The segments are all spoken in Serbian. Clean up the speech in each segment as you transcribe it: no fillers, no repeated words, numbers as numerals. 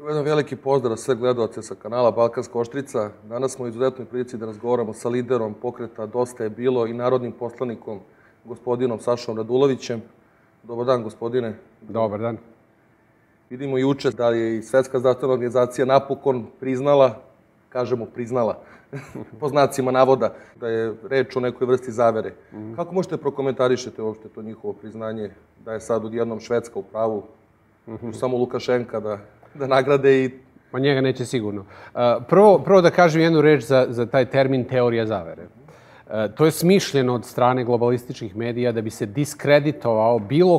Jedan veliki pozdrav sve gledalce sa kanala Balkanska Oštrica. Danas smo u izuzetnoj prilici da razgovaramo sa liderom pokreta Dosta je bilo i narodnim poslanikom gospodinom Sašom Radulovićem. Dobar dan, gospodine. Dobar dan. Vidimo juče da je i Svetska zdravstvena organizacija napokon priznala, kažemo priznala, po znacima navoda, da je reč o nekoj vrsti zavere. Kako možete prokomentarišete uopšte to njihovo priznanje, da je sad odjednom Švedska u pravu, samo Lukašenka da nagrade i... Ma njega neće sigurno. Prvo da kažem jednu reč za taj termin teorija zavere. To je smišljeno od strane globalističkih medija da bi se diskreditovao bilo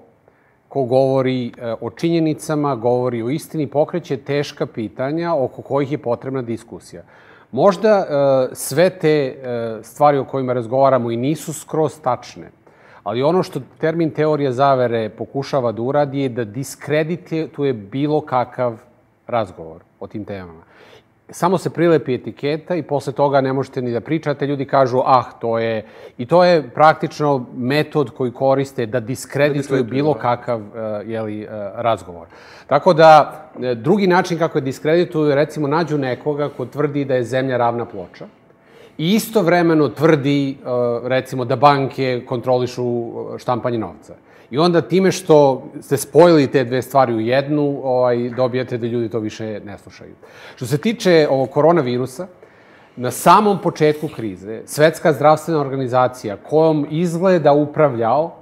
ko govori o činjenicama, govori o istini, pokreće teška pitanja oko kojih je potrebna diskusija. Možda sve te stvari o kojima razgovaramo i nisu skroz tačne, ali ono što termin teorija zavere pokušava da uradi je da diskredituje bilo kakav razgovor o tim temama. Samo se prilepi etiketa i posle toga ne možete ni da pričate. Ljudi kažu, to je... I to je praktično metod koji koriste da diskredituju bilo kakav razgovor. Tako da, drugi način kako je diskredituju, recimo, nađu nekoga ko tvrdi da je zemlja ravna ploča i istovremeno tvrdi, recimo, da banke kontrolišu štampanje novca. I onda time što ste spojili te dve stvari u jednu, dobijete da ljudi to više ne slušaju. Što se tiče ovog koronavirusa, na samom početku krize, Svetska zdravstvena organizacija kojom izgleda upravljao,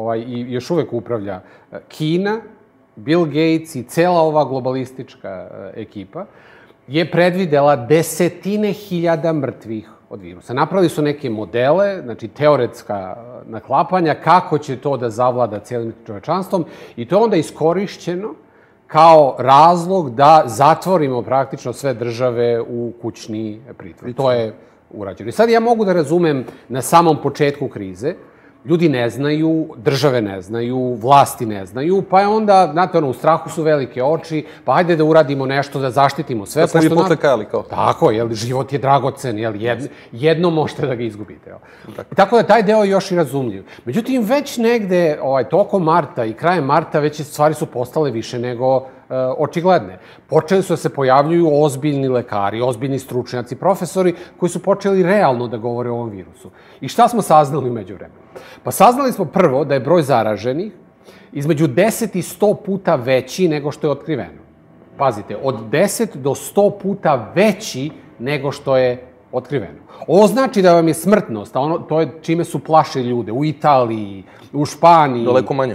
i još uvek upravlja, Kina, Bill Gates i cela ova globalistička ekipa, je predvidela desetine hiljada mrtvih od virusa. Napravili su neke modele, znači teoretska naklapanja, kako će to da zavlada cijelim čovečanstvom i to je onda iskorišćeno kao razlog da zatvorimo praktično sve države u kućni pritvor. To je urađeno. I sad ja mogu da razumem na samom početku krize, ljudi ne znaju, države ne znaju, vlasti ne znaju, pa je onda, znate, u strahu su velike oči, pa hajde da uradimo nešto, da zaštitimo sve. Da smo vi potlekali kao. Tako, život je dragocen, jedno možete da ga izgubite. Tako da taj deo je još i razumljiv. Međutim, već negde, tokom marta i krajem marta, već stvari su postale više nego očigledne. Počeli su da se pojavljuju ozbiljni lekari, ozbiljni stručnjaci, profesori koji su počeli realno da govore o ovom virusu. I šta smo saznali umeđu vremena? Pa saznali smo prvo da je broj zaraženih između 10 i 100 puta veći nego što je otkriveno. Pazite, od 10 do 100 puta veći nego što je otkriveno. Ovo znači da vam je smrtnost, to je čime su plašili ljude, u Italiji, u Španiji. Daleko manje.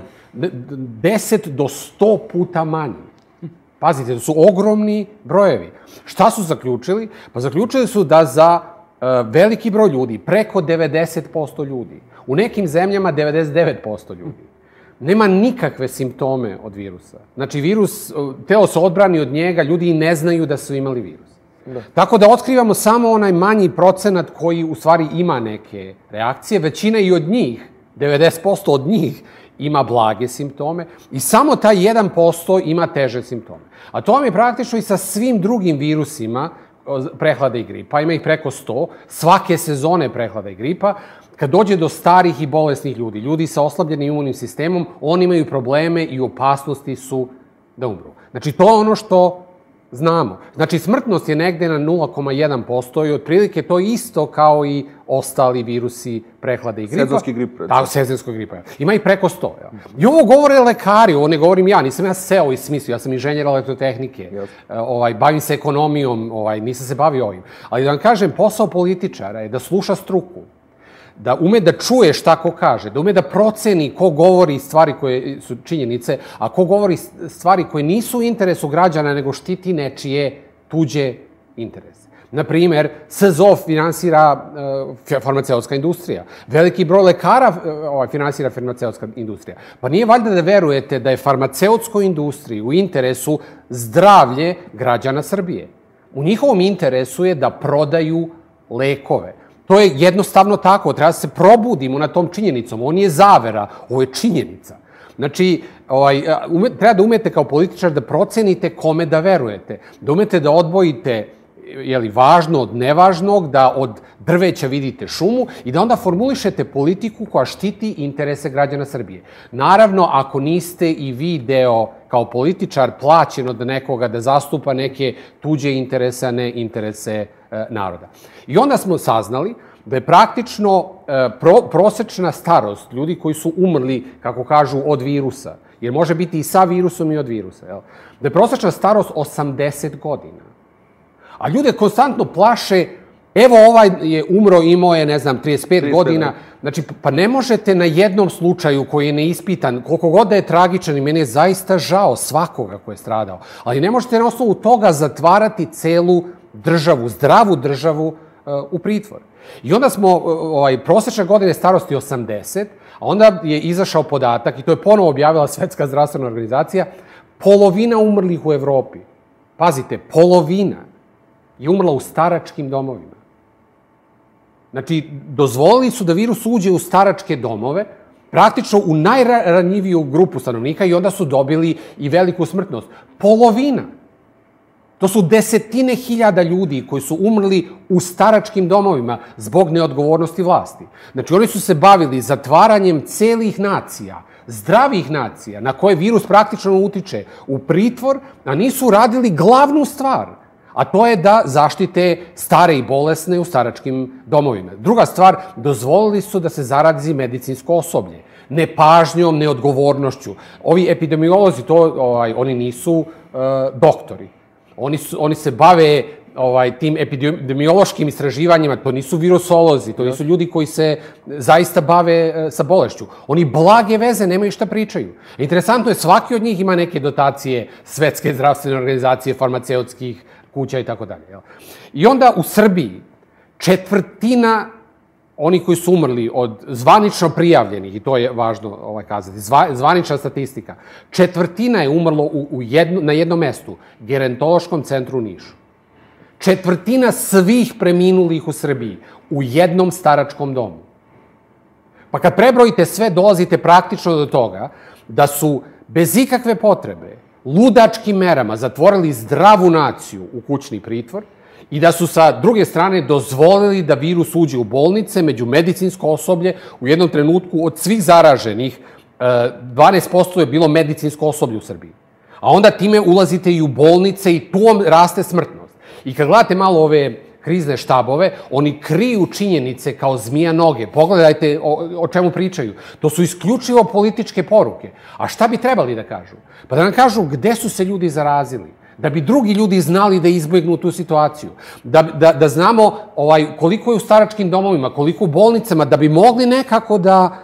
10 do 100 puta manje. Pazite, to su ogromni brojevi. Šta su zaključili? Pa zaključili su da za veliki broj ljudi, preko 90% ljudi, u nekim zemljama 99% ljudi, nema nikakve simptome od virusa. Znači, virus, telo se odbrani od njega, ljudi i ne znaju da su imali virus. Tako da otkrivamo samo onaj manji procenat koji u stvari ima neke reakcije. Većina i od njih, 90% od njih, ima blage simptome i samo taj 1% ima teže simptome. A to vam je praktično i sa svim drugim virusima prehlada i gripa. Ima ih preko 100, svake sezone prehlada i gripa. Kad dođe do starih i bolesnih ljudi, ljudi sa oslabljenim imunim sistemom, oni imaju probleme i opasnosti su da umru. Znači, to je ono što znamo. Znači, smrtnost je negde na 0,1% i otprilike to isto kao i ostali virusi prehlade i gripa. Sezonski grip. Da, sezonskog gripa. Ima i preko 100. I ovo govore lekari, ovo ne govorim ja, nisam ja seo i smislio, ja sam inženjer elektrotehnike, bavim se ekonomijom, nisam se bavio ovim. Ali da vam kažem, posao političara je da sluša struku, da ume da čuje šta ko kaže, da ume da proceni ko govori stvari koje su činjenice, a ko govori stvari koje nisu u interesu građana, nego štiti nečije tuđe interese. Naprimer, SZO finansira farmaceutska industrija. Veliki broj lekara finansira farmaceutska industrija. Pa nije valjda da verujete da je farmaceutskoj industriji u interesu zdravlje građana Srbije. U njihovom interesu je da prodaju lekove. To je jednostavno tako. Treba da se probudimo na tom činjenicom. Ovo nije zavera, ovo je činjenica. Znači, treba da umete kao političar da procenite kome da verujete. Da umete da odvojite važno od nevažnog, da od drveća vidite šumu i da onda formulišete politiku koja štiti interese građana Srbije. Naravno, ako niste i vi deo kao političar plaćen od nekoga da zastupa neke tuđe interese, a ne interese naroda. I onda smo saznali da je praktično prosečna starost ljudi koji su umrli, kako kažu, od virusa, jer može biti i sa virusom i od virusa, da je prosečna starost 80 godina. A ljude konstantno plaše, evo ovaj je umro, imao je, ne znam, 35 godina. Znači, pa ne možete na jednom slučaju koji je neispitan, koliko god da je tragičan i meni je zaista žao svakoga ko je stradao, ali ne možete na osnovu toga zatvarati celu državu, zdravu državu u pritvor. I onda smo, prosečne godine starosti 80, a onda je izašao podatak, i to je ponovo objavila Svetska zdravstvena organizacija, polovina umrlih u Evropi, pazite, polovina je umrla u staračkim domovima. Znači, dozvolili su da virus uđe u staračke domove, praktično u najranjiviju grupu stanovnika i onda su dobili i veliku smrtnost. Polovina. To su desetine hiljada ljudi koji su umrli u staračkim domovima zbog neodgovornosti vlasti. Znači, oni su se bavili zatvaranjem celih nacija, zdravih nacija, na koje virus praktično utiče u pritvor, a nisu radili glavnu stvar, a to je da zaštite stare i bolesne u staračkim domovima. Druga stvar, dozvolili su da se zarazi medicinsko osoblje. Nepažnjom, neodgovornošću. Ovi epidemiolozi, oni nisu doktori. Oni se bave tim epidemiološkim istraživanjima, to nisu virusolozi, to nisu ljudi koji se zaista bave sa bolešću. Oni blage veze nemaju šta pričaju. Interesantno je, svaki od njih ima neke dotacije Svetske zdravstvene organizacije, farmaceutskih kuća i tako dalje. I onda u Srbiji četvrtina oni koji su umrli od zvanično prijavljenih, i to je važno kazati, zvanična statistika, četvrtina je umrlo na jednom mestu, Gerontološkom centru u Nišu. Četvrtina svih preminulih u Srbiji u jednom staračkom domu. Pa kad prebrojite sve, dolazite praktično do toga da su bez ikakve potrebe ludačkim merama zatvorili zdravu naciju u kućni pritvor i da su sa druge strane dozvolili da virus uđe u bolnice, među medicinsko osoblje. U jednom trenutku od svih zaraženih 12% je bilo medicinsko osoblje u Srbiji. A onda time ulazite i u bolnice i tu vam raste smrtnost. I kad gledate malo ove krizne štabove, oni kriju činjenice kao zmija noge. Pogledajte o čemu pričaju. To su isključivo političke poruke. A šta bi trebali da kažu? Pa da nam kažu gde su se ljudi zarazili, da bi drugi ljudi znali da izbjegnu tu situaciju, da znamo koliko je u staračkim domovima, koliko u bolnicama, da bi mogli nekako da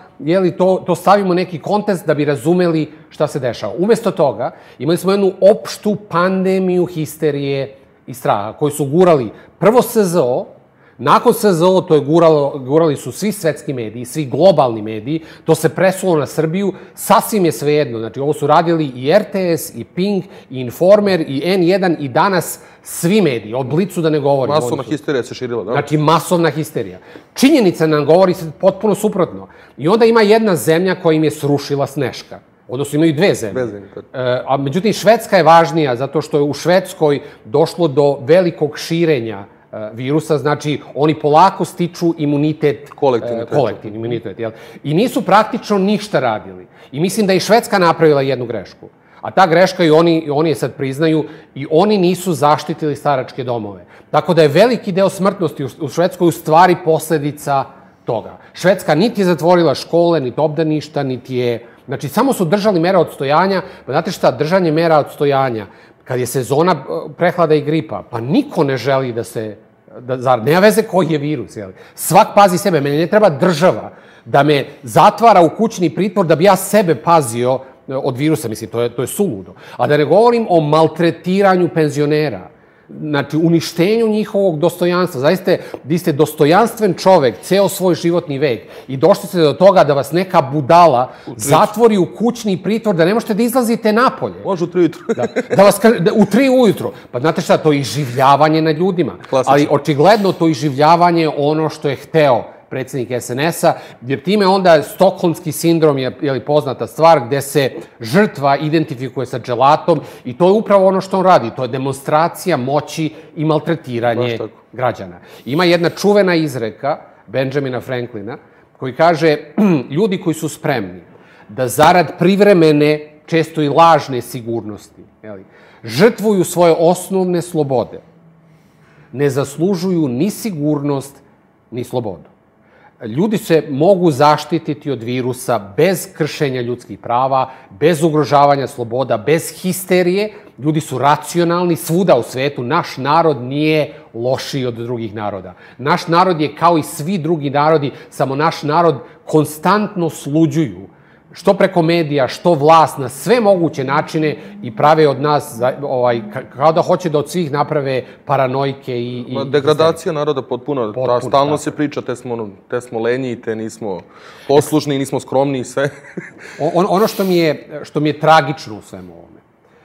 to stavimo neki kontekst, da bi razumeli šta se dešava. Umesto toga, imali smo jednu opštu pandemiju histerije i straha, koji su gurali prvo SZO, nakon SZO to je gurali su svi svetski mediji, svi globalni mediji, to se presulo na Srbiju, sasvim je svejedno. Znači, ovo su radili i RTS, i Pink, i Informer, i N1, i danas svi mediji, od Blicu da ne govorim. Masovna histerija se širila, da? Znači, masovna histerija. Činjenica nam govori potpuno suprotno. I onda ima jedna zemlja koja im je srušila sneška. Odnosno, imaju dve zemlje. A međutim, Švedska je važnija zato što je u Švedskoj došlo do velikog širenja virusa, znači oni polako stiču imunitet, kolektivni imunitet, i nisu praktično ništa radili. I mislim da je Švedska napravila jednu grešku. A ta greška, i oni je sad priznaju, i oni nisu zaštitili staračke domove. Tako da je veliki deo smrtnosti u Švedskoj u stvari posledica toga. Švedska niti je zatvorila škole, niti obdaništa, niti je... Znači, samo su držali mera odstojanja. Pa znate šta, držanje mera odstojanja, kad je sezona prehlada i gripa, pa niko ne želi da se... Nema veze koji je virus, jel? Svak pazi sebe. Mene ne treba država da me zatvara u kućni pritvor da bi ja sebe pazio od virusa. Mislim, to je suludo. A da ne govorim o maltretiranju penzionera. Znači, uništenju njihovog dostojanstva. Zaista, vi ste dostojanstven čovek ceo svoj životni vek i došli ste do toga da vas neka budala zatvori u kućni pritvor, da ne možete da izlazite napolje. Može u 3 ujutru. Da vas u 3 ujutru. Pa znate šta, to je iživljavanje nad ljudima. Ali očigledno to iživljavanje je ono što je hteo predsjednik SNS-a, jer time onda stokholmski sindrom je poznata stvar gde se žrtva identifikuje sa dželatom i to je upravo ono što on radi. To je demonstracija moći i maltretiranje građana. Ima jedna čuvena izreka Benjamina Franklina koji kaže ljudi koji su spremni da zarad privremene, često i lažne sigurnosti, žrtvuju svoje osnovne slobode, ne zaslužuju ni sigurnost, ni slobodu. Ljudi se mogu zaštititi od virusa bez kršenja ljudskih prava, bez ugrožavanja sloboda, bez histerije. Ljudi su racionalni svuda u svetu. Naš narod nije lošiji od drugih naroda. Naš narod je kao i svi drugi narodi, samo naš narod konstantno sluđuju što preko medija, što vlast, na sve moguće načine i prave od nas, kao da hoće da od svih naprave paranojke i degradacija naroda potpuno. Stalno se priča, te smo lenji, te nismo poslušni, nismo skromni i sve. Ono što mi je tragično u svemu ovome.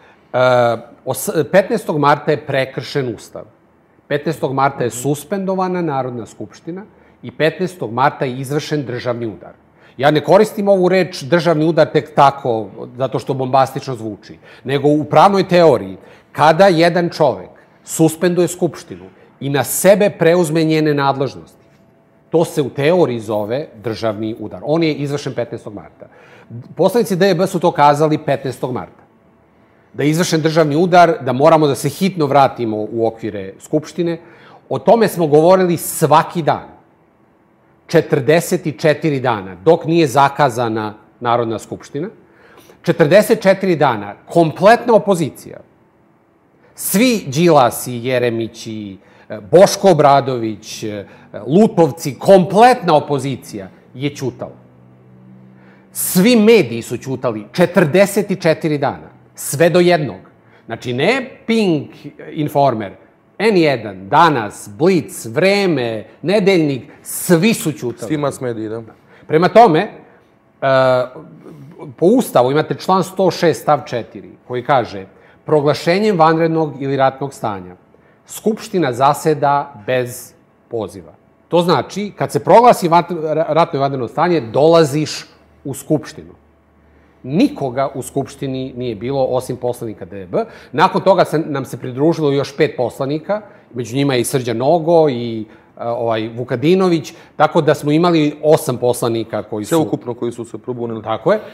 15. marta je prekršen Ustav. 15. marta je suspendovana Narodna skupština i 15. marta je izvršen državni udar. Ja ne koristim ovu reč državni udar tek tako, zato što bombastično zvuči, nego u pravnoj teoriji, kada jedan čovek suspenduje skupštinu i na sebe preuzme njene nadležnosti, to se u teoriji zove državni udar. On je izvršen 15. marta. Poslanici DJB su to kazali 15. marta. Da je izvršen državni udar, da moramo da se hitno vratimo u okvire skupštine. O tome smo govorili svaki dan. 44 dana, dok nije zakazana Narodna skupština. 44 dana, kompletna opozicija. Svi Đilasi, Jeremići, Boško Obradović, Lutovci, kompletna opozicija je ćutala. Svi mediji su ćutali 44 dana, sve do jednog. Znači, ne Pink, Informer, N1, Danas, Blic, Vreme, Nedeljnik, svi su ćutali. Svi mas mediji, da. Prema tome, po Ustavu imate član 106 stav 4 koji kaže proglašenjem vanrednog ili ratnog stanja Skupština zaseda bez poziva. To znači, kad se proglasi ratno i vanredno stanje, dolaziš u Skupštinu. Nikoga u Skupštini nije bilo, osim poslanika DJB. Nakon toga nam se pridružilo još 5 poslanika, među njima je i Srđan Nogo i Vukadinović, tako da smo imali 8 poslanika koji su... Sveukupno koji su se probunili. Tako je.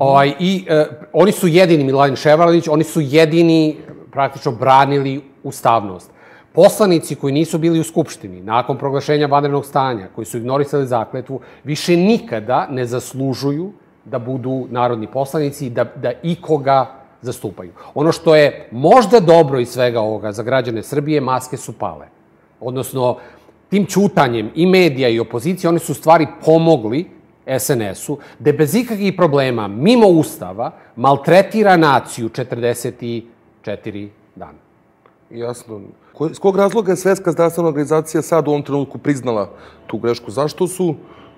I oni su jedini, Miladin Ševarlić, oni su jedini praktično branili ustavnost. Poslanici koji nisu bili u Skupštini, nakon proglašenja vanrednog stanja, koji su ignorisali zakletvu, više nikada ne zaslužuju da budu narodni poslanici i da ikoga zastupaju. Ono što je možda dobro iz svega ovoga za građane Srbije, maske su pale. Odnosno, tim ćutanjem i medija i opozicije, oni su u stvari pomogli SNS-u, da bez ikakvih problema, mimo Ustava, maltretira naciju 44 dana. Jasno. S kog razloga je Svetska zdravstvena organizacija sad u ovom trenutku priznala tu grešku? Zašto su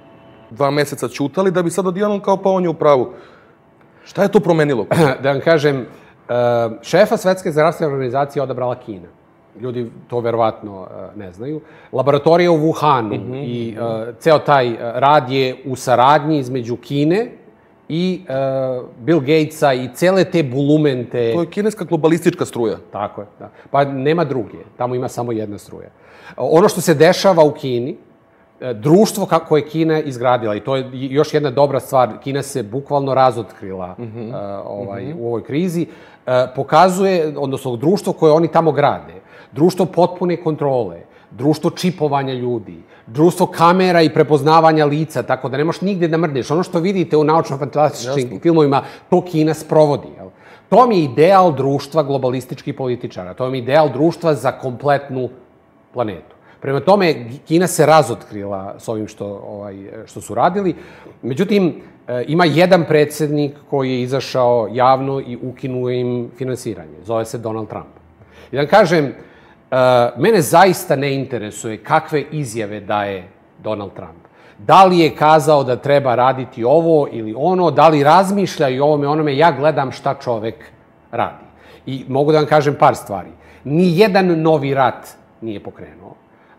2 meseca ćutali da bi sad odjednom kao pa on je u pravu? Šta je to promenilo? Da vam kažem, šefa Svetske zdravstvene organizacije odabrala Kina. Ljudi to verovatno ne znaju. Laboratorija u Wuhanu i ceo taj rad je u saradnji između Kine i Bill Gatesa i cele te bulumente... To je kineska globalistička struja. Tako je, da. Pa nema druge. Tamo ima samo jedna struja. Ono što se dešava u Kini, društvo koje je Kina izgradila, i to je još jedna dobra stvar, Kina se bukvalno razotkrila u ovoj krizi, pokazuje, odnosno društvo koje oni tamo grade, društvo potpune kontrole, društvo čipovanja ljudi, društvo kamera i prepoznavanja lica, tako da ne možeš nigde da mrdneš. Ono što vidite u naučno-fantastičnim filmovima, to Kina sprovodi. To vam je ideal društva globalističkih političara. To vam je ideal društva za kompletnu planetu. Prema tome, Kina se razotkrila s ovim što su radili. Međutim, ima jedan predsjednik koji je izašao javno i ukinuo im finansiranje. Zove se Donald Trump. I da vam kažem, mene zaista ne interesuje kakve izjave daje Donald Trump. Da li je kazao da treba raditi ovo ili ono, da li razmišlja i ovome onome, ja gledam šta čovek radi. I mogu da vam kažem par stvari. Nijedan novi rat nije pokrenuo.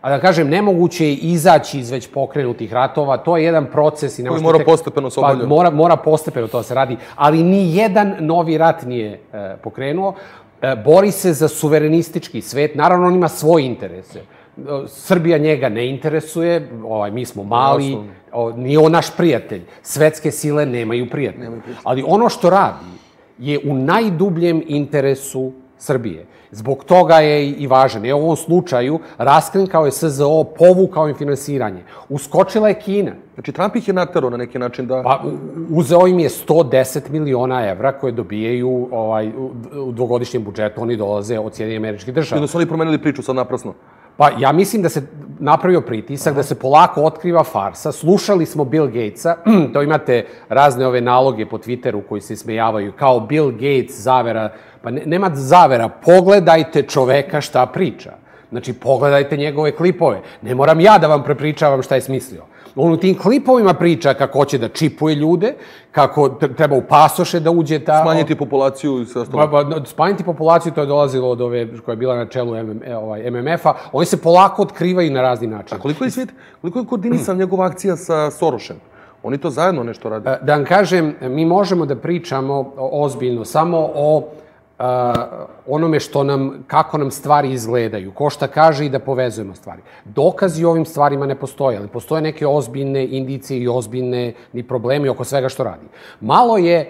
A da kažem, nemoguće je izaći iz već pokrenutih ratova, to je jedan proces. Koji mora postepeno se obavljati. Mora postepeno to se radi, ali ni jedan novi rat nije pokrenuo. Bori se za suverenistički svet, naravno on ima svoje interese. Srbija njega ne interesuje, mi smo mali, nije on naš prijatelj. Svetske sile nemaju prijatelja. Ali ono što radi je u najdubljem interesu Srbije. Zbog toga je i važan. U ovom slučaju raskrinkao je SZO, povukao im finansiranje. Uskočila je Kina. Znači, Trump ih je naterao na neki način da... Pa, uzeo im je 110 miliona evra koje dobijaju u dvogodišnjem budžetu. Oni dolaze od Sjedinjenih Američkih Država. I da su oni promenili priču sad naprasno. Pa ja mislim da se napravio pritisak, da se polako otkriva farsa. Slušali smo Bill Gatesa, to imate razne ove naloge po Twitteru koji se ismejavaju, kao Bill Gates, zavera. Pa nema zavera, pogledajte čoveka šta priča. Znači, pogledajte njegove klipove. Ne moram ja da vam prepričavam šta je smislio. On u tim klipovima priča kako hoće da čipuje ljude, kako treba u pasoše da uđe ta... Smanjiti populaciju i sve ostalo. Smanjiti populaciju, to je dolazilo od ove koja je bila na čelu MMF-a. Oni se polako otkrivaju na razni način. A koliko je koordinisan njegova akcija sa Sorošem? Oni to zajedno nešto rade. Da vam kažem, mi možemo da pričamo ozbiljno samo o onome kako nam stvari izgledaju, ko šta kaže i da povezujemo stvari. Dokazi o ovim stvarima ne postoje, ali postoje neke ozbiljne indicije i ozbiljne problemi oko svega što radi. Malo je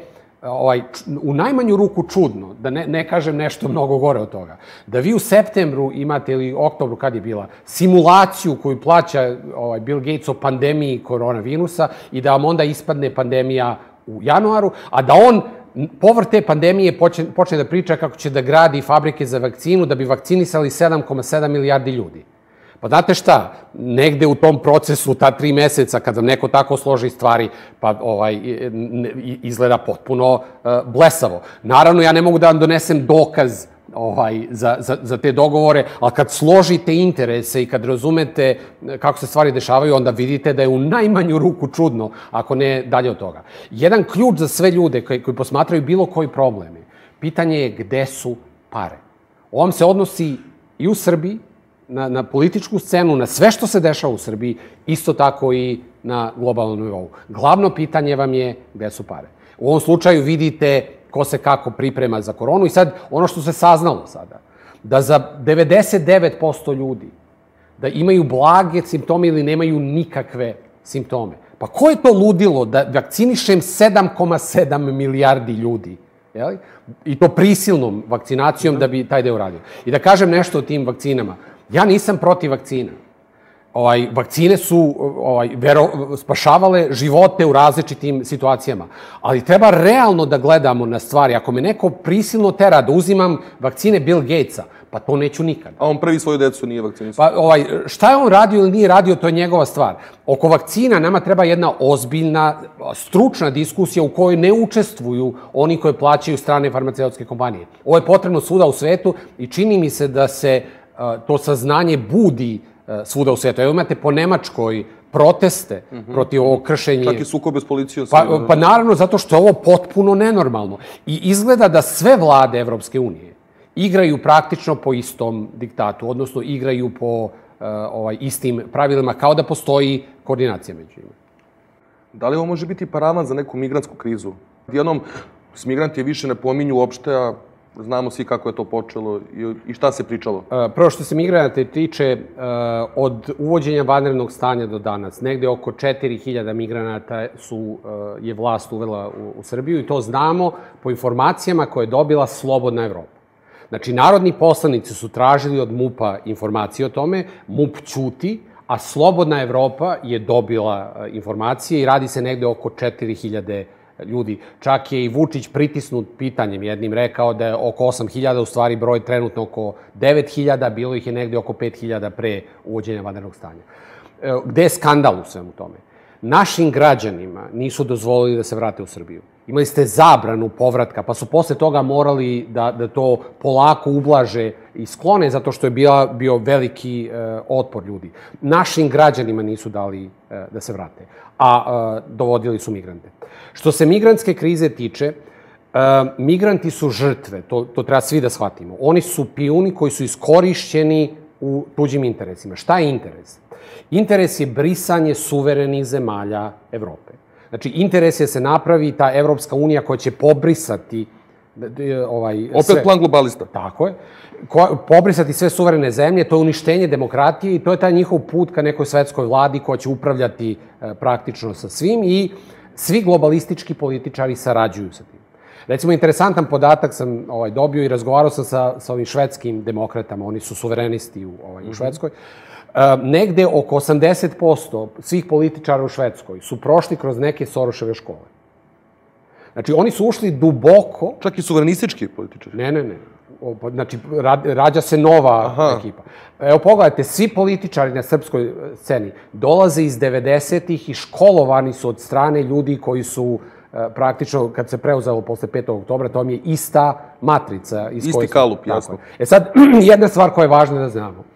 u najmanju ruku čudno, da ne kažem nešto mnogo gore od toga, da vi u septembru imate ili oktobru, kad je bila, simulaciju koju plaća Bill Gates o pandemiji koronavirusa i da vam onda ispadne pandemija u januaru, a da on povrh te pandemije počne da priča kako će da gradi fabrike za vakcinu da bi vakcinisali 7,7 milijardi ljudi. Pa znate šta, negde u tom procesu, ta 3 meseca, kad vam neko tako složi stvari, pa izgleda potpuno blesavo. Naravno, ja ne mogu da vam donesem dokaz za te dogovore, ali kad složite interese i kad razumete kako se stvari dešavaju, onda vidite da je u najmanju ruku čudno, ako ne dalje od toga. Jedan ključ za sve ljude koji posmatraju bilo koji problemi, pitanje je gde su pare. Ovom se odnosi i u Srbiji, na političku scenu, na sve što se dešava u Srbiji, isto tako i na globalnom nivou. Glavno pitanje vam je gde su pare. U ovom slučaju vidite ko se kako priprema za koronu i sad ono što se saznalo sada, da za 99% ljudi da imaju blage simptome ili nemaju nikakve simptome. Pa ko je to ludilo da vakcinišem 7,7 milijardi ljudi? I to prisilnom vakcinacijom da bi taj deo uradio. I da kažem nešto o tim vakcinama. Ja nisam protiv vakcina. Vakcine su spašavale živote u različitim situacijama. Ali treba realno da gledamo na stvari. Ako me neko prisilno tera da uzimam vakcine Bill Gatesa, pa to neću nikad. A on prvi svoju decu nije vakcinisao. Pa šta je on radio ili nije radio, to je njegova stvar. Oko vakcina nama treba jedna ozbiljna, stručna diskusija u kojoj ne učestvuju oni koji plaćaju strane farmaceutske kompanije. Ovo je potrebno svuda u svetu i čini mi se da se to saznanje budi svuda u svijetu. Evo imate po Nemačkoj proteste protiv ovog kršenja. Čak i sukobe s policijom. Pa naravno, zato što je ovo potpuno nenormalno. I izgleda da sve vlade Evropske unije igraju praktično po istom diktatu, odnosno igraju po istim pravilima, kao da postoji koordinacija među njima. Da li ovo može biti paravan za neku migrantsku krizu? Jednom, s migranti više ne pominju uopšte, a znamo svi kako je to počelo i šta se pričalo. Prvo što se migranata tiče, od uvođenja vanrednog stanja do danas, negde oko 4.000 migranata je vlast uvela u Srbiju i to znamo po informacijama koje je dobila Slobodna Evropa. Znači, narodni poslanici su tražili od MUP-a informacije o tome, MUP ćuti, a Slobodna Evropa je dobila informacije i radi se negde oko 4.000 ljudi. Čak je i Vučić pritisnut pitanjem jednim rekao da je oko 8.000, u stvari broj trenutno oko 9.000, bilo ih je negde oko 5.000 pre uvođenja vanrednog stanja. Gde je skandal u svemu tome? Našim građanima nisu dozvolili da se vrate u Srbiju. Imali ste zabranu povratka, pa su posle toga morali da to polako ublaže i sklone, zato što je bio veliki otpor ljudi. Našim građanima nisu dali da se vrate, a dovodili su migrante. Što se migrantske krize tiče, migranti su žrtve, to treba svi da shvatimo. Oni su pijuni koji su iskorišćeni u tuđim interesima. Šta je interes? Interes je brisanje suverenih zemalja Evrope. Znači, interes je se napravi ta Evropska unija koja će pobrisati Opet plan globalista. Tako je. Pobrisati sve suverene zemlje, to je uništenje demokratije i to je taj njihov put ka nekoj svetskoj vladi koja će upravljati praktično sa svim i svi globalistički političari sarađuju sa tim. Recimo, interesantan podatak sam dobio i razgovarao sam sa ovim švedskim demokratama, oni su suverenisti u Švedskoj. Negde oko 80% svih političara u Švedskoj su prošli kroz neke Soroševe škole. Znači, oni su ušli duboko... Čak i suverenistički političari? Ne. Znači, rađa se nova ekipa. Evo, pogledajte, svi političari na srpskoj sceni dolaze iz 90-ih i školovani su od strane ljudi koji su praktično, kad se preuzelo posle 5. oktobra, to vam je ista matrica. Isti kalup, jasno. Sad, jedna stvar koja je važna da znamo.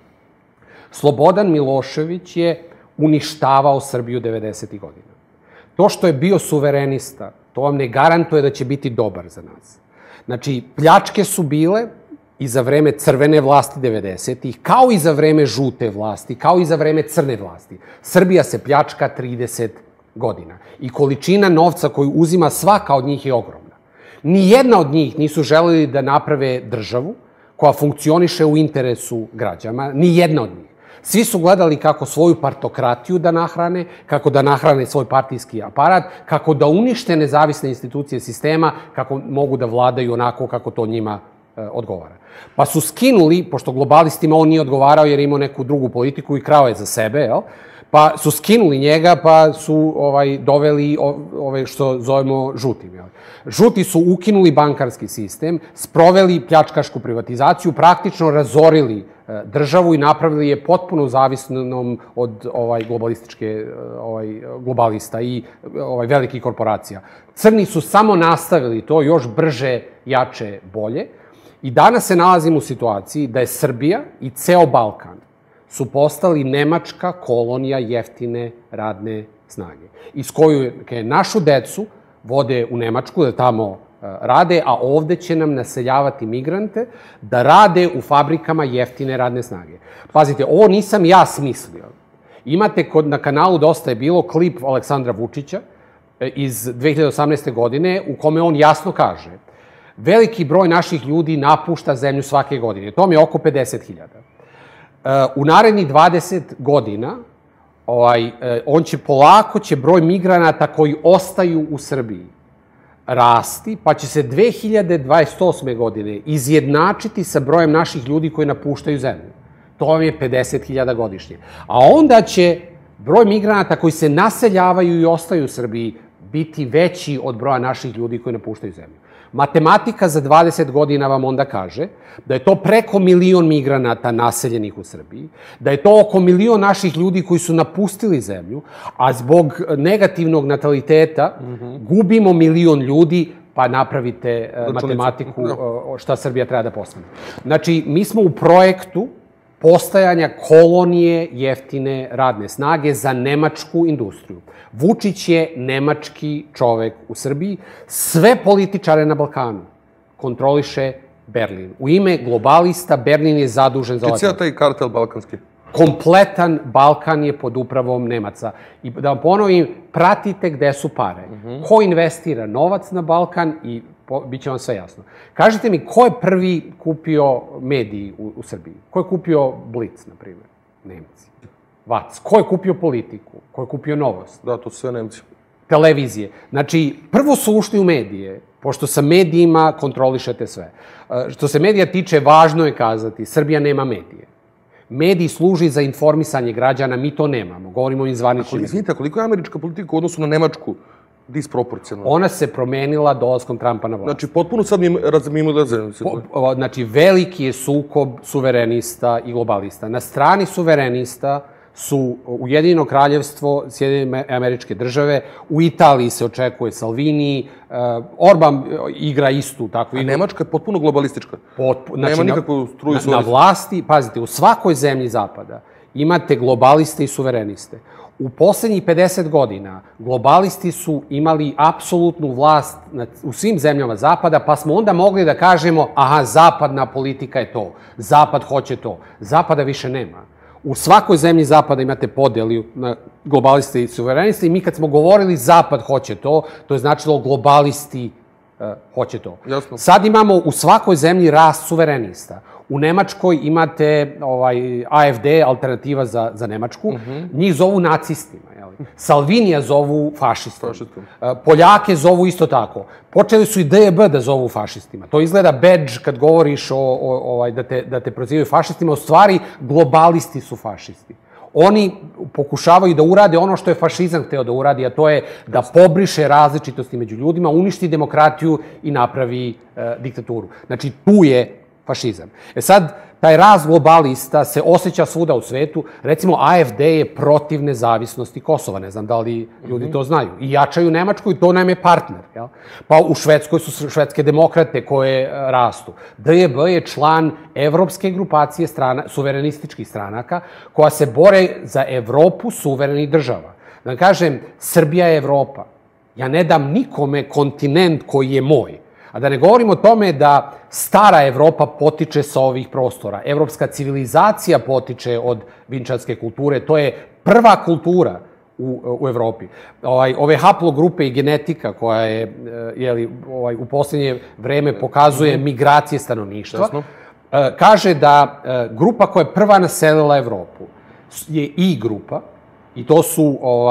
Slobodan Milošević je uništavao Srbiju 90. godina. To što je bio suverenista, to vam ne garantuje da će biti dobar za nas. Znači, pljačke su bile i za vreme crvene vlasti 90-ih, kao i za vreme žute vlasti, kao i za vreme crne vlasti. Srbija se pljačka 30 godina. I količina novca koju uzima svaka od njih je ogromna. Nijedna od njih nisu želeli da naprave državu koja funkcioniše u interesu građana. Nijedna od njih. Svi su gledali kako svoju partokratiju da nahrane, kako da nahrane svoj partijski aparat, kako da unište nezavisne institucije sistema, kako mogu da vladaju onako kako to njima odgovara. Pa su skinuli, pošto globalistima on nije odgovarao jer je imao neku drugu politiku i krao je za sebe, pa su skinuli njega, pa su doveli ove što zovemo žutim. Žuti su ukinuli bankarski sistem, sproveli pljačkašku privatizaciju, praktično razorili državu i napravili je potpuno zavisnom od globalističke globalista i velikih korporacija. Crni su samo nastavili to još brže, jače, bolje. I danas se nalazimo u situaciji da je Srbija i ceo Balkan su postali nemačka kolonija jeftine radne snage. Iz koju našu decu vode u Nemačku da tamo rade, a ovde će nam naseljavati migrante da rade u fabrikama jeftine radne snage. Pazite, ovo nisam ja smislio. Imate na kanalu Dosta je bilo klip Aleksandra Vučića iz 2018. godine u kome on jasno kaže veliki broj naših ljudi napušta zemlju svake godine. To mi je oko 50.000. U narednih 20 godina polako će broj migranata koji ostaju u Srbiji rasti, pa će se 2028. godine izjednačiti sa brojem naših ljudi koji napuštaju zemlju. To vam je 50.000 godišnje. A onda će broj migranata koji se naseljavaju i ostaju u Srbiji biti veći od broja naših ljudi koji napuštaju zemlju. Matematika za 20 godina vam onda kaže da je to preko 1.000.000 migranata naseljenih u Srbiji, da je to oko 1.000.000 naših ljudi koji su napustili zemlju, a zbog negativnog nataliteta gubimo 1.000.000 ljudi, pa napravite matematiku šta Srbija treba da postane. Znači, mi smo u projektu postajanja kolonije jeftine radne snage za nemačku industriju. Vučić je nemački čovek u Srbiji. Sve političare na Balkanu kontroliše Berlin. U ime globalista Berlin je zadužen za ovaj projekt. Taj kartel balkanski? Kompletan Balkan je pod upravom Nemaca. I da vam ponovim, pratite gde su pare. Ko investira novac na Balkan i bit će vam sve jasno. Kažite mi, ko je prvi kupio mediji u Srbiji? Ko je kupio Blic, na primjer? Nemci. Vac. Ko je kupio politiku? Ko je kupio Novost? Da, to su sve Nemci. Televizije. Znači, prvo su ušli u medije, pošto sa medijima kontrolišete sve. Što se medija tiče, važno je kazati, Srbija nema medije. Mediji služi za informisanje građana, mi to nemamo. Govorimo o zvaničnim. Izvinite, koliko je američka politika u odnosu na Nemačku disproporcionalna? Ona se promenila dolaskom Trumpa na vlast. Znači, potpuno sad mimo leze. Znači, veliki je sukob suverenista i globalista. Na strani suverenista su Ujedinjeno kraljevstvo, Sjedinjene Američke Države, u Italiji se očekuje Salvini, Orban igra istu takvu igru. A Nemačka je potpuno globalistička? Nema nikakvu struju suverenista. Na vlasti, pazite, u svakoj zemlji Zapada imate globaliste i suvereniste. U poslednjih 50 godina globalisti su imali apsolutnu vlast u svim zemljama Zapada, pa smo onda mogli da kažemo, aha, zapadna politika je to, Zapad hoće to. Zapada više nema. U svakoj zemlji Zapada imate podeli na globaliste i suvereniste i mi kad smo govorili Zapad hoće to, to je značilo globalisti hoće to. Jasno. Sad imamo u svakoj zemlji rast suverenista. U Nemačkoj imate AfD, alternativa za Nemačku. Njih zovu nacistima. Salvinija zovu fašistima. Poljake zovu isto tako. Počeli su i DJB da zovu fašistima. To izgleda badge kad govoriš da te prozivaju fašistima. U stvari, globalisti su fašisti. Oni pokušavaju da urade ono što je fašizam hteo da uradi, a to je da pobriše različitosti među ljudima, uništi demokratiju i napravi diktaturu. Znači, tu je fašizam. Sad, taj rast globalista se osjeća svuda u svetu. Recimo, AfD je protiv nezavisnosti Kosova. Ne znam da li ljudi to znaju. I jačaju Nemačku i to nam je partner. Pa u Švedskoj su švedske demokrate koje rastu. DJB je član evropske grupacije suverenističkih stranaka koja se bore za Evropu suverenih država. Da kažem, Srbija je Evropa. Ja ne dam nikome kontinent koji je moj. A da ne govorim o tome da stara Evropa potiče sa ovih prostora. Evropska civilizacija potiče od vinčanske kulture. To je prva kultura u Evropi. Ove haplogrupe i genetika koja je u poslednje vreme pokazuje migracije stanovništva, kaže da grupa koja je prva naselila Evropu je I grupa, i to su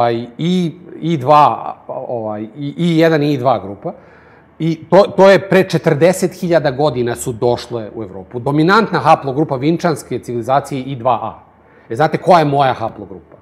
I1 i I2 grupa, i to je pre 40.000 godina su došle u Evropu. Dominantna haplogrupa vinčanske civilizacije je I2A. Znate koja je moja haplogrupa?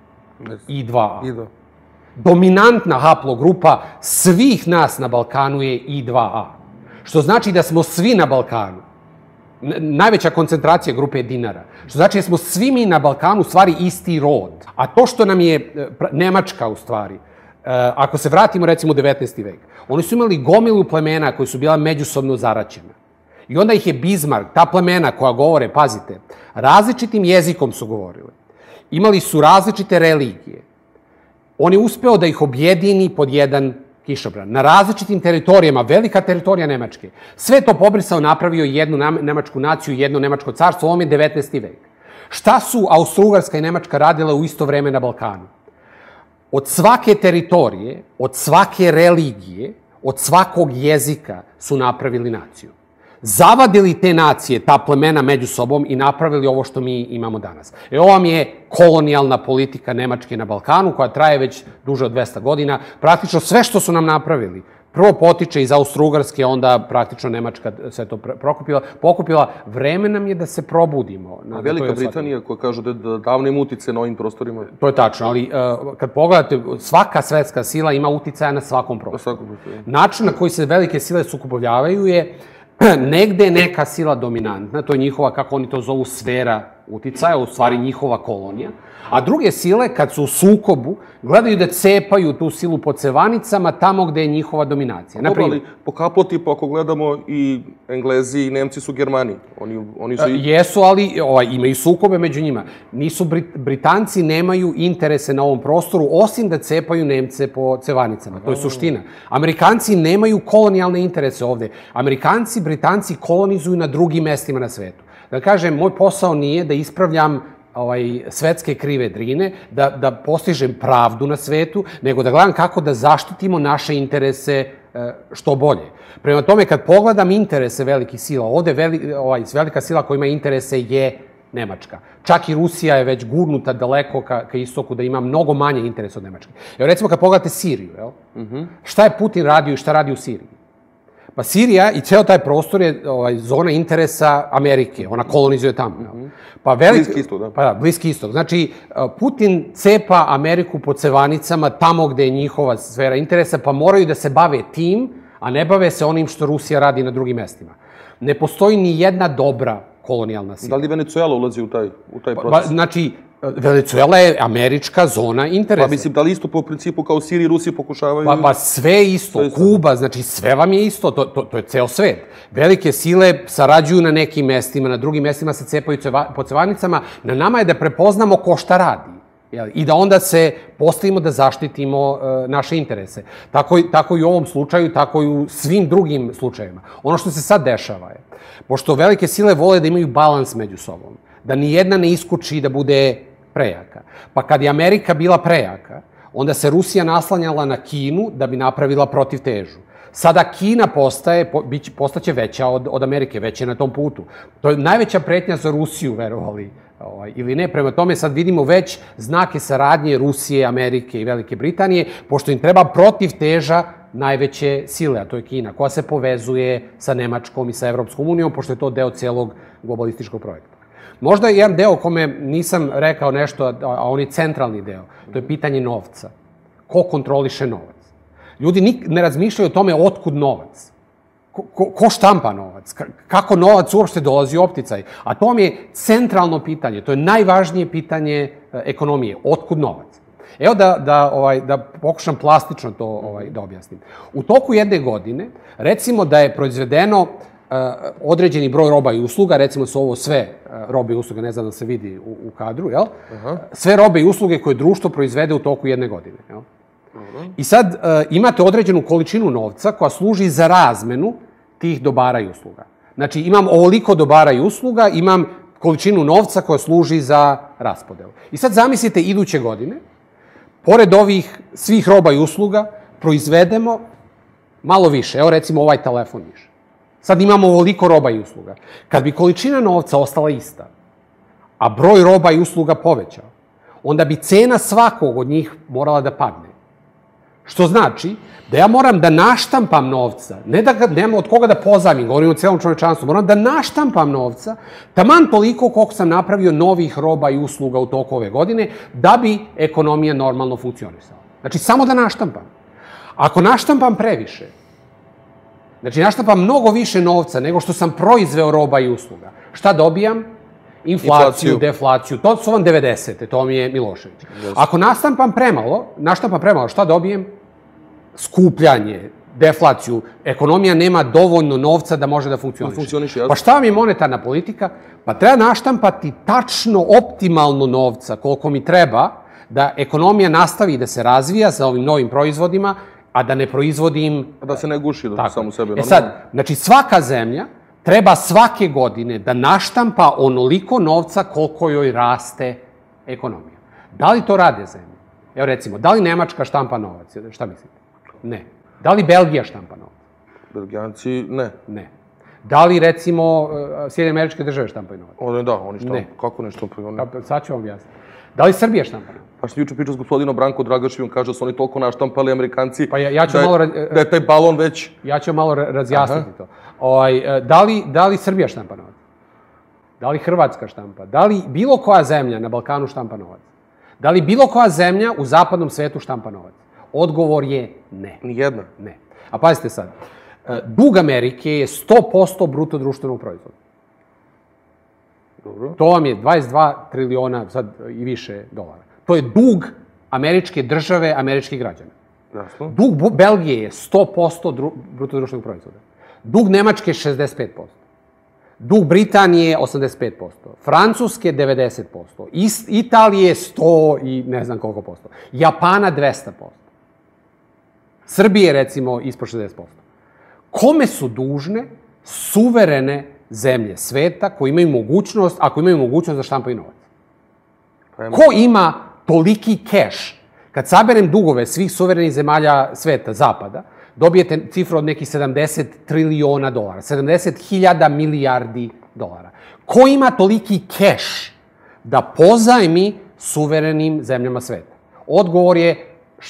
I2A. Dominantna haplogrupa svih nas na Balkanu je I2A. Što znači da smo svi na Balkanu. Najveća koncentracija grupe je dinara. Što znači da smo svi mi na Balkanu u stvari isti rod. A to što nam je Nemačka u stvari, ako se vratimo recimo u 19. vek, oni su imali gomilu plemena koji su bila međusobno zaraćena. I onda ih je Bismarck, ta plemena koja govore, pazite, različitim jezikom su govorili. Imali su različite religije. On je uspeo da ih objedini pod jedan kišobran. Na različitim teritorijama, velika teritorija Nemačke. Sve to pobrisao, napravio jednu nemačku naciju, jedno nemačko carstvo, ovo je 19. vek. Šta su Austro-Ugarska i Nemačka radile u isto vreme na Balkanu? Od svake teritorije, od svake religije, od svakog jezika su napravili naciju. Zavadili te nacije, ta plemena među sobom i napravili ovo što mi imamo danas. Ovo vam je kolonijalna politika Nemačke na Balkanu koja traje već duže od 200 godina. Praktično sve što su nam napravili, prvo potiče iz Austro-Ugarske, onda praktično Nemačka sve to pokupila. Vreme nam je da se probudimo. A Velika Britanija koja kaže da davno ima utice na ovim prostorima? To je tačno, ali kad pogledate, svaka svetska sila ima uticaja na svakom prostoru. Način na koji se velike sile sukobljavaju je negde je neka sila dominantna, to je njihova, kako oni to zovu, sfera uticaja, u stvari njihova kolonija, a druge sile, kad su u sukobu, gledaju da cepaju tu silu po cevanicama tamo gde je njihova dominacija. Dobro, ali po kaplotipu, ako gledamo, i Englezi i Nemci su Germani. Oni su jesu, ali imaju sukobe među njima. Britanci nemaju interese na ovom prostoru, osim da cepaju Nemce po cevanicama. To je suština. Amerikanci nemaju kolonijalne interese ovde. Amerikanci, Britanci kolonizuju na drugim mestima na svetu. Da kažem, moj posao nije da ispravljam svetske krive drine, da postižem pravdu na svetu, nego da gledam kako da zaštitimo naše interese što bolje. Prema tome, kad pogledam interese velikih sila, ovde velika sila koja ima interese je Nemačka. Čak i Rusija je već gurnuta daleko ka istoku da ima mnogo manje interesa od Nemačke. Evo recimo kad pogledate Siriju, šta je Putin radio i šta radi u Siriji? Pa Sirija i ceo taj prostor je zona interesa Amerike. Ona kolonizuje tamo. Bliski istok, da. Pa da, Bliski istok. Znači, Putin cepa Ameriku po cevanicama tamo gde je njihova sfera interesa, pa moraju da se bave tim, a ne bave se onim što Rusija radi na drugim mestima. Ne postoji ni jedna dobra kolonijalna sila. Da li Venezuela ulazi u taj proces? Znači, Venezuela je američka zona interesa. Pa mislim, da li isto po principu kao Siriji i Rusiji pokušavaju? Pa sve isto. Kuba, znači sve vam je isto. To je ceo svet. Velike sile sarađuju na nekim mestima, na drugim mestima se cepaju po cevanicama. Na nama je da prepoznamo ko šta radi. I da onda se postavimo da zaštitimo naše interese. Tako i u ovom slučaju, tako i u svim drugim slučajevima. Ono što se sad dešava je, pošto velike sile vole da imaju balans među sobom, da ni jedna ne iskuči da bude prejaka. Pa kad je Amerika bila prejaka, onda se Rusija naslanjala na Kinu da bi napravila protivtežu. Sada Kina postaće veća od Amerike, već je na tom putu. To je najveća pretnja za Rusiju, verovali ili ne. Prema tome sad vidimo već znake saradnje Rusije, Amerike i Velike Britanije, pošto im treba protivteža najveće sile, a to je Kina, koja se povezuje sa Nemačkom i sa Evropskom unijom, pošto je to deo celog globalističkog projekta. Možda je jedan deo o kome nisam rekao nešto, a on je centralni deo. To je pitanje novca. Ko kontroliše novac? Ljudi ne razmišljaju o tome otkud novac. Ko štampa novac? Kako novac uopšte dolazi u opticaj? A to vam je centralno pitanje. To je najvažnije pitanje ekonomije. Otkud novac? Evo da pokušam plastično to da objasnim. U toku jedne godine, recimo da je proizvedeno određeni broj roba i usluga, recimo su ovo sve robe i usluge, ne znam da se vidi u kadru, jel? Sve robe i usluge koje društvo proizvede u toku jedne godine, jel? I sad imate određenu količinu novca koja služi za razmenu tih dobara i usluga. Znači, imam ovoliko dobara i usluga, imam količinu novca koja služi za raspodelu. I sad zamislite iduće godine, pored ovih svih roba i usluga, proizvedemo malo više. Evo recimo ovaj telefon više. Sad imamo ovoliko roba i usluga. Kad bi količina novca ostala ista, a broj roba i usluga povećao, onda bi cena svakog od njih morala da padne. Što znači da ja moram da naštampam novca, ne da ga nemam od koga da pozajmim, govorim o celom čovečanstvu, moram da naštampam novca, taman toliko koliko sam napravio novih roba i usluga u toku ove godine, da bi ekonomija normalno funkcionisala. Znači, samo da naštampam. Ako naštampam previše, znači naštampam mnogo više novca nego što sam proizveo roba i usluga, šta dobijam? Inflaciju, deflaciju, to su vam 90. To mi je Milošević. Ako naštampam premalo, šta dobijem? Skupljanje, deflaciju. Ekonomija nema dovoljno novca da može da funkcioniše. Pa šta vam je monetarna politika? Pa treba naštampati tačno, optimalno novca, koliko mi treba, da ekonomija nastavi da se razvija sa ovim novim proizvodima, a da ne proizvodim... Da se ne guši samo sebe. E sad, znači svaka zemlja treba svake godine da naštampa onoliko novca koliko joj raste ekonomija. Da li to rade zemlje? Evo recimo, da li Nemačka štampa novac? Šta mislite? Ne. Da li Belgija štampa novac? Belgijanci, ne. Ne. Da li recimo Sjedinjene Američke Države štampaju novac? Da, oni štampaju. Kako ne štampaju? Sad ću vam jasniti. Da li Srbija štampa novac? Pa što juče pričao s gospodinom Branko Dragašijom, kaže da su oni toliko naštampali Amerikanci, pa ja ću malo da je taj balon već... Ja ću malo razjasniti to. Da li Srbija štampa novac? Da li Hrvatska štampa? Da li bilo koja zemlja na Balkanu štampa novac? Da li bilo koja zemlja u zapadnom svetu štampa novac? Odgovor je ne. Nijedna? Ne. A pazite sad, dug Amerike je 100% bruto društvenog proizvoda. Dobro. To vam je 22 triliona, sad i više dolara. To je dug američke države, američkih građana. Jasno. Dug Belgije je 100% bruto društvenog proizvoda. Dug Nemačke je 65%. Dug Britanije je 85%. Francuske 90%. Italije 100 i ne znam koliko posto. Japana 200%. Srbije, recimo, ispod 60%. Kome su dužne suverene zemlje sveta koji imaju mogućnost, ako imaju mogućnost da štampaju novac? Ko ima toliki keš? Kad saberem dugove svih suverenih zemalja sveta, zapada, dobijete cifru od nekih 70 triliona dolara, 70.000 milijardi dolara. Ko ima toliki keš da pozajmi suverenim zemljama sveta? Odgovor je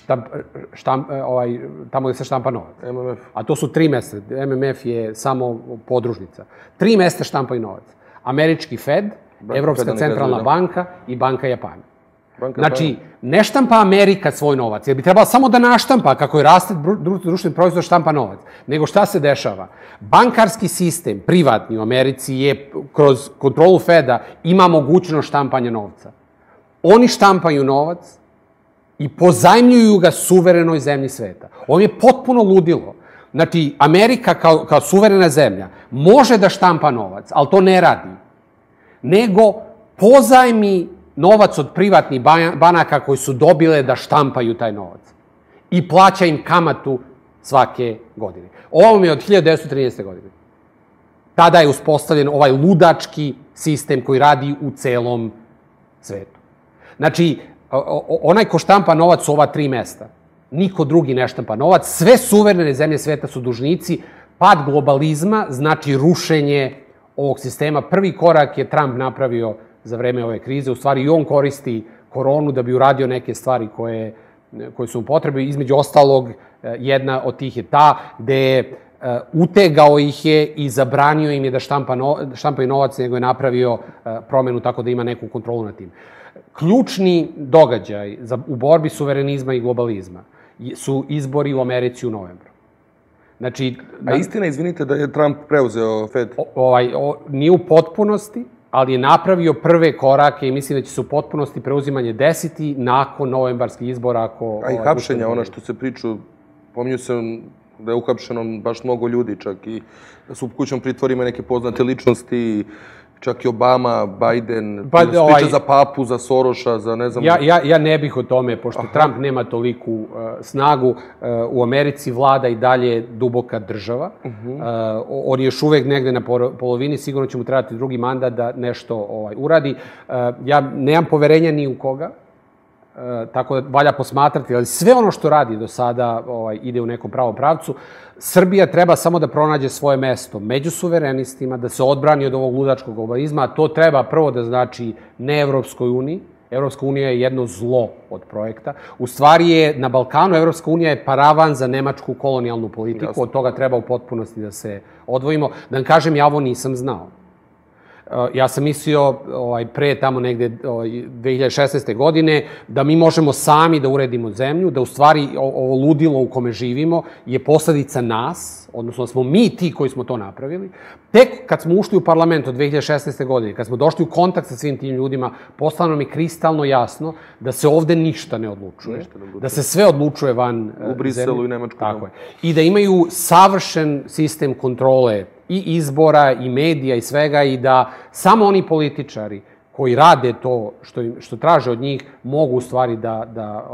tamo gde se štampa novac. MMF. A to su 3 mesta. MMF je samo podružnica. 3 mesta štampaju novac. Američki Fed, Evropska centralna banka i Banka Japana. Znači, ne štampa Amerika svoj novac, jer bi trebala samo da naštampa, kako je raste društveni proizvod, štampa novac. Nego šta se dešava? Bankarski sistem, privatni u Americi, je kroz kontrolu Feda ima mogućnost štampanja novca. Oni štampaju novac i pozajmljuju ga suverenoj zemlji sveta. Ovo je potpuno ludilo. Znači, Amerika kao suverena zemlja može da štampa novac, ali to ne radi. Nego pozajmi novac od privatnih banaka koji su dobile da štampaju taj novac. I plaća im kamatu svake godine. Ovo mi je od 1913. godine. Tada je uspostavljen ovaj ludački sistem koji radi u celom svetu. Znači, onaj ko štampa novac su ova 3 mesta. Niko drugi ne štampa novac. Sve suverene zemlje sveta su dužnici. Pad globalizma znači rušenje ovog sistema. Prvi korak je Trump napravio za vreme ove krize. U stvari i on koristi koronu da bi uradio neke stvari koje su mu potrebne. Između ostalog, jedna od tih je ta gde je utegao ih je i zabranio im je da štampaju novac, nego je napravio promenu tako da ima neku kontrolu nad tim. Ključni događaj u borbi suverenizma i globalizma su izbori u Americi u novembru. Znači, a istina, izvinite, da je Trump preuzeo Fed? Nije u potpunosti, ali je napravio prve korake i mislim da će se u potpunosti preuzimanje desiti nakon novembarskih izbora. A i hapšenja, ono što se priču, pominju se da je uhapšeno baš mnogo ljudi, čak i da su u kućnom pritvorima neke poznate ličnosti, čak i Obama, Biden, priča za Papu, za Soroša, za ne znam... Ja ne bih o tome, pošto Trump nema toliku snagu. U Americi vlada i dalje duboka država. On je još uvek negde na polovini, sigurno će mu trebati drugi mandat da nešto uradi. Ja nemam poverenja ni u koga, tako da valja posmatrati, ali sve ono što radi do sada ide u nekom pravom pravcu. Srbija treba samo da pronađe svoje mesto među suverenistima, da se odbrani od ovog ludačkog globalizma, a to treba prvo da znači ne Evropskoj uniji. Evropska unija je jedno zlo od projekta. U stvari je na Balkanu Evropska unija je paravan za nemačku kolonijalnu politiku, od toga treba u potpunosti da se odvojimo. Da vam kažem, ja ovo nisam znao. Ja sam mislio pre tamo negde 2016. godine da mi možemo sami da uredimo zemlju, da u stvari ovo ludilo u kome živimo je posledica nas, odnosno da smo mi ti koji smo to napravili. Tek kad smo ušli u parlament od 2016. godine, kad smo došli u kontakt sa svim tim ljudima, postalo nam je kristalno jasno da se ovde ništa ne odlučuje, da se sve odlučuje van zemlje. U Briselu i Nemačku. Tako je. I da imaju savršen sistem kontrole i izbora, i medija, i svega, i da samo oni političari koji rade to što traže od njih mogu u stvari da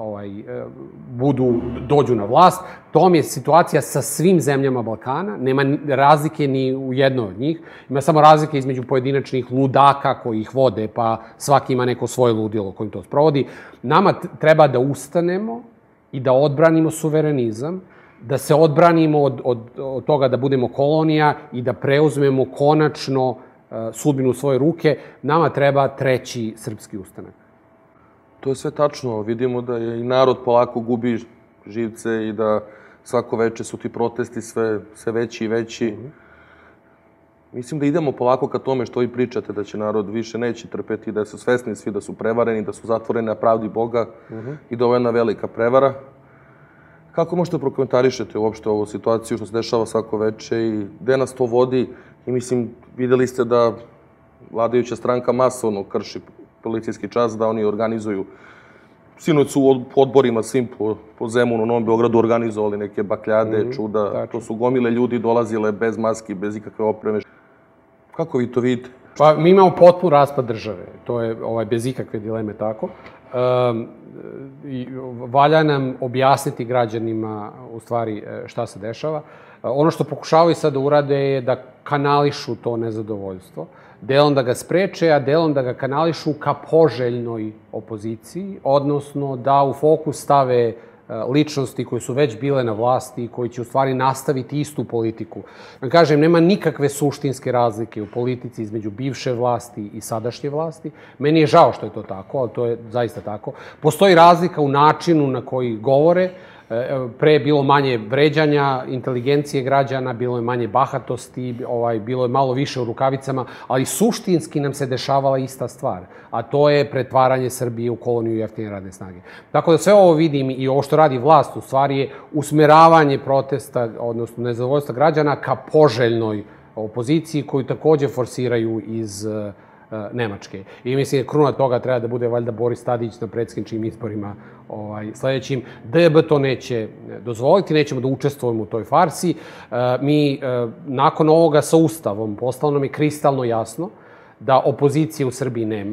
dođu na vlast. To je situacija sa svim zemljama Balkana. Nema razlike ni u jednoj od njih. Ima samo razlike između pojedinačnih ludaka koji ih vode, pa svaki ima neko svoje ludilo kojim to sprovodi. Nama treba da ustanemo i da odbranimo suverenizam, da se odbranimo od toga da budemo kolonija i da preuzmemo konačno sudbinu u svoje ruke. Nama treba treći srpski ustanak. To je sve tačno. Vidimo da je i narod polako gubi živce i da svako veče su ti protesti sve veći i veći. Mislim da idemo polako ka tome što vi pričate, da će narod više neće trpeti, da su svesni svi da su prevareni, da su zatvoreni na pravdi Boga i da ovo je jedna velika prevara. Kako možete prokomentarišete uopšte ovu situaciju što se dešava svako veče i gde nas to vodi? I mislim, videli ste da vladajuća stranka masovno krši policijski čas, da oni organizuju. Sinoć su u odborima svim po Zemunu, Novom Beogradu organizovali neke bakljade, čuda. To su gomile ljudi dolazile bez maski, bez ikakve opreme. Kako vi to vidite? Pa mi imamo potpun raspad države. To je bez ikakve dileme tako. Valja nam objasniti građanima u stvari šta se dešava. Ono što pokušavaju sad da urade je da kanališu to nezadovoljstvo, delom da ga spreče, a delom da ga kanališu ka poželjnoj opoziciji, odnosno da u fokus stave ličnosti koje su već bile na vlasti i koji će u stvari nastaviti istu politiku. Da kažem, nema nikakve suštinske razlike u politici između bivše vlasti i sadašnje vlasti. Meni je žao što je to tako, ali to je zaista tako. Postoji razlika u načinu na koji govore. Pre je bilo manje vređanja, inteligencije građana, bilo je manje bahatosti, bilo je malo više u rukavicama, ali suštinski nam se dešavala ista stvar, a to je pretvaranje Srbije u koloniju jeftine radne snage. Tako da sve ovo vidim i ovo što radi vlast u stvari je usmeravanje protesta, odnosno nezadovoljstva građana ka poželjnoj opoziciji koju takođe forsiraju iz Nemačke. I mislim da kruna toga treba da bude valjda Boris Tadić na predsjedničkim izborima sledećim. DB to neće dozvoliti, nećemo da učestvujemo u toj farsi. Mi nakon ovoga sa Ustavom postalo nam je kristalno jasno da opozicije u Srbiji nema,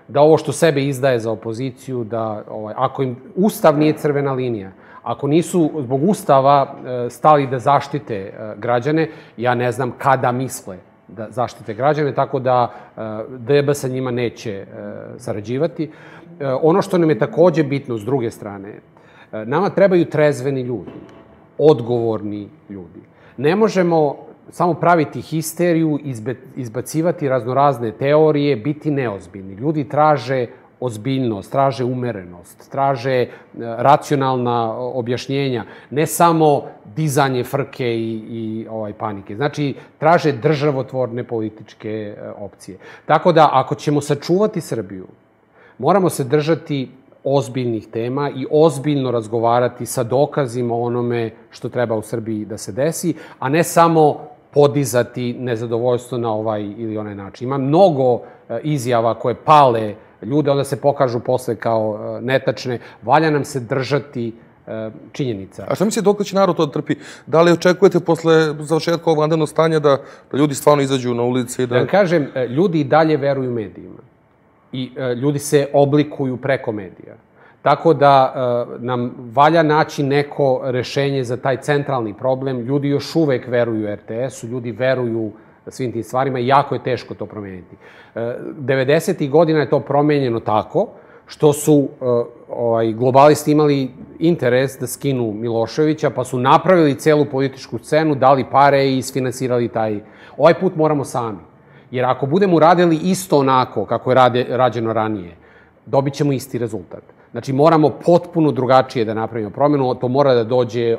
da ovo što sebe izdaje za opoziciju, da ako im Ustav nije crvena linija, ako nisu zbog Ustava stali da zaštite građane, ja ne znam kada misle da zaštite građane, tako da DB sa njima neće sarađivati. Ono što nam je takođe bitno s druge strane, nama trebaju trezveni ljudi, odgovorni ljudi. Ne možemo samo praviti histeriju, izbacivati raznorazne teorije, biti neozbiljni. Ljudi traže ozbiljnost, traže umerenost, traže racionalna objašnjenja, ne samo dizanje frke i panike. Znači, traže državotvorne političke opcije. Tako da, ako ćemo sačuvati Srbiju, moramo se držati ozbiljnih tema i ozbiljno razgovarati sa dokazima o onome što treba u Srbiji da se desi, a ne samo podizati nezadovoljstvo na ovaj ili onaj način. Ima mnogo izjava koje pale ljude, onda se pokažu posle kao netačne. Valja nam se držati činjenica. A šta mislite, dok će narod to da trpi? Da li očekujete posle završetka ovog vanrednog stanja da ljudi stvarno izađu na ulice? Da vam kažem, ljudi i dalje veruju medijima. I ljudi se oblikuju preko medija. Tako da nam valja naći neko rešenje za taj centralni problem. Ljudi još uvek veruju RTS-u, ljudi veruju svim tim stvarima i jako je teško to promeniti. 90. godina je to promenjeno tako što su globalisti imali interes da skinu Miloševića, pa su napravili celu političku scenu, dali pare i isfinansirali taj. Ovaj put moramo sami. Jer ako budemo uradili isto onako kako je rađeno ranije, dobit ćemo isti rezultat. Znači, moramo potpuno drugačije da napravimo promjenu, to mora da dođe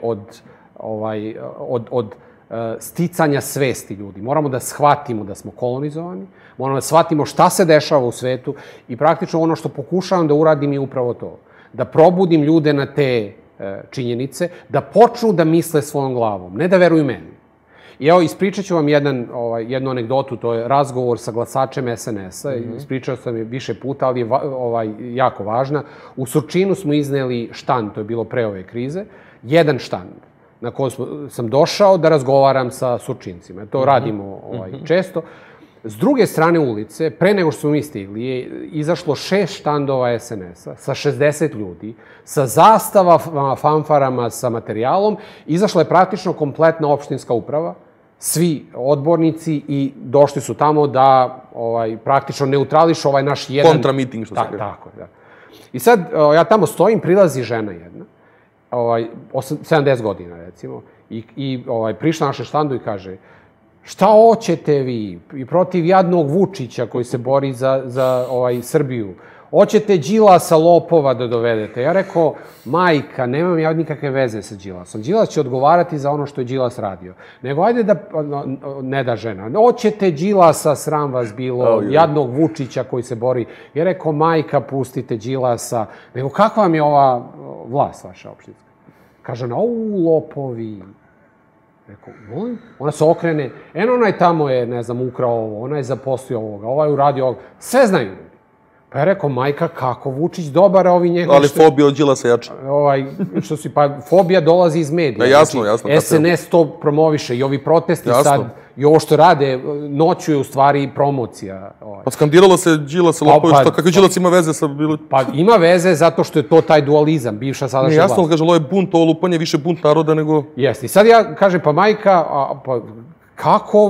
od sticanja svesti ljudi. Moramo da shvatimo da smo kolonizovani, moramo da shvatimo šta se dešava u svetu i praktično ono što pokušavam da uradim je upravo to. Da probudim ljude na te činjenice, da počnu da misle svojom glavom, ne da veruju meni. I evo, ispričat ću vam jednu anegdotu, to je razgovor sa glasačem SNS-a, ispričao sam je više puta, ali je jako važna. U Surčinu smo izneli štand, to je bilo pre ove krize, jedan štand na koji sam došao da razgovaram sa Surčincima. To radimo često. S druge strane ulice, pre nego što smo mi stigli, je izašlo 6 štandova SNS-a sa 60 ljudi, sa zastavama, fanfarama, sa materijalom. Izašla je praktično kompletna opštinska uprava, svi odbornici i došli su tamo da praktično neutrališu ovaj naš jedan... Kontramiting, što se kaže. Tako, da. I sad, ja tamo stojim, prilazi žena jedna, 70 godina, recimo, i prišla naše štandu i kaže: šta hoćete vi i protiv jadnog Vučića koji se bori za Srbiju? Hoćete Đilasa lopova da dovedete? Ja rekao, majka, nemam ja nikakve veze sa Đilasom. Đilas će odgovarati za ono što je Đilas radio. Nego, ajde da, ne da žena, hoćete Đilasa, sram vas bilo, jadnog Vučića koji se bori. Ja rekao, majka, pustite Đilasa. Nego, kakva vam je ova vlast vaša opštinska? Kaže ona, lopovi. Rekao, molim? Ona se okrene, onaj tamo je, ne znam, ukrao ovo, ona je zaposlio ovoga, ovaj je uradio ovoga. Sve znaju. Pa je rekao, majka, kako Vučić dobar, a ovi njega... Ali fobija od Đilasa jača. Pa fobija dolazi iz medija. Jasno. SNS to promoviše i ovi protesti sad, i ovo što rade noću je u stvari promocija. Pa skandiralo se Đilasa lopovi, kako Đilas ima veze sa... Pa ima veze zato što je to taj dualizam, bivša sadašnja vlast. Jasno, kaže, ovo je bunt, ovo lupanje, više bunt naroda nego... Jeste. I sad ja kažem, pa majka, kako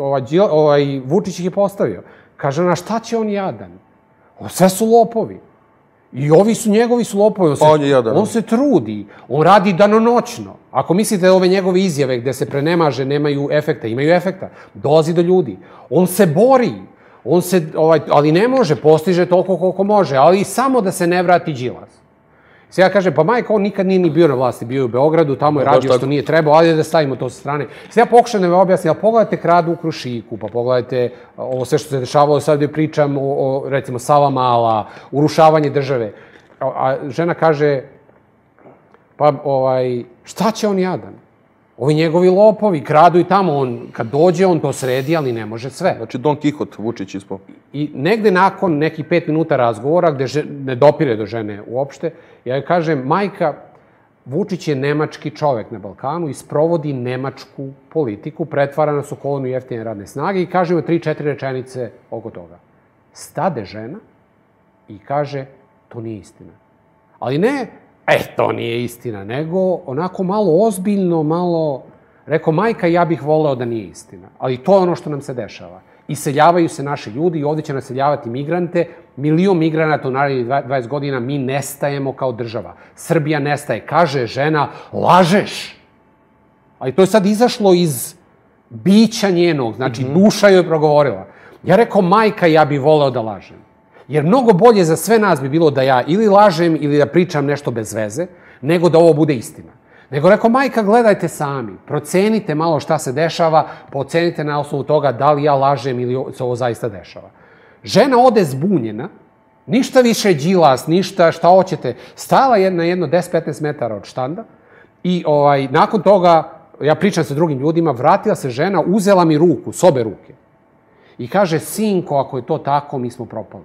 Vučić ih je postavio? Kaže ona, šta će on jadan? Sve su lopovi. I ovi su njegovi su lopovi. On se trudi. On radi danonoćno. Ako mislite da ove njegove izjave gde se prenemaže nemaju efekta, imaju efekta. Dolazi do ljudi. On se bori. Ali ne može, postiže toliko koliko može. Ali samo da se ne vrati Đilas. Sve ja kažem, pa majka, on nikad nije ni bio na vlasti, bio je u Beogradu, tamo je radio što nije trebao, ali da stavimo to sa strane. Sve ja pokušam da me objasnim, ali pogledajte kradu u Krušiku, pa pogledajte ovo sve što se dešavalo, sad gde pričam o, recimo, Savamala, urušavanje države. A žena kaže, pa, šta će on jadan? Ovi njegovi lopovi kradu i tamo, on, kad dođe, on to sredi, ali ne može sve. Znači, Don Kihot, Vučić ispao. I negde nakon nekih 5 minuta razgovora, gde ne dopire do žene uopšte, ja joj kažem, majka, Vučić je nemački čovek na Balkanu i sprovodi nemačku politiku, pretvara nas u kolonu jeftine radne snage i kaže joj 3-4 rečenice oko toga. Stade žena i kaže, to nije istina. Ali ne, to nije istina, nego onako malo ozbiljno, malo... Rekao, majka, ja bih voleo da nije istina. Ali to je ono što nam se dešava. Iseljavaju se naši ljudi i ovdje će naseljavati migrante. 1.000.000 migranata u narednih 20 godina, mi nestajemo kao država. Srbija nestaje. Kaže žena, lažeš. Ali to je sad izašlo iz bića njenog, znači duša joj je progovorila. Ja rekao, majka, ja bih voleo da lažem. Jer mnogo bolje za sve nas bi bilo da ja ili lažem ili da pričam nešto bez veze, nego da ovo bude istina. Nego rekao, majka, gledajte sami, procenite malo šta se dešava, pa ocenite na osnovu toga da li ja lažem ili se ovo zaista dešava. Žena ode zbunjena, ništa više Đilas, ništa, šta hoćete, stala je na jedno 10-15 metara od štanda i nakon toga, ja pričam sa drugim ljudima, vratila se žena, uzela mi ruku, s obe ruke i kaže, sinko, ako je to tako, mi smo propali.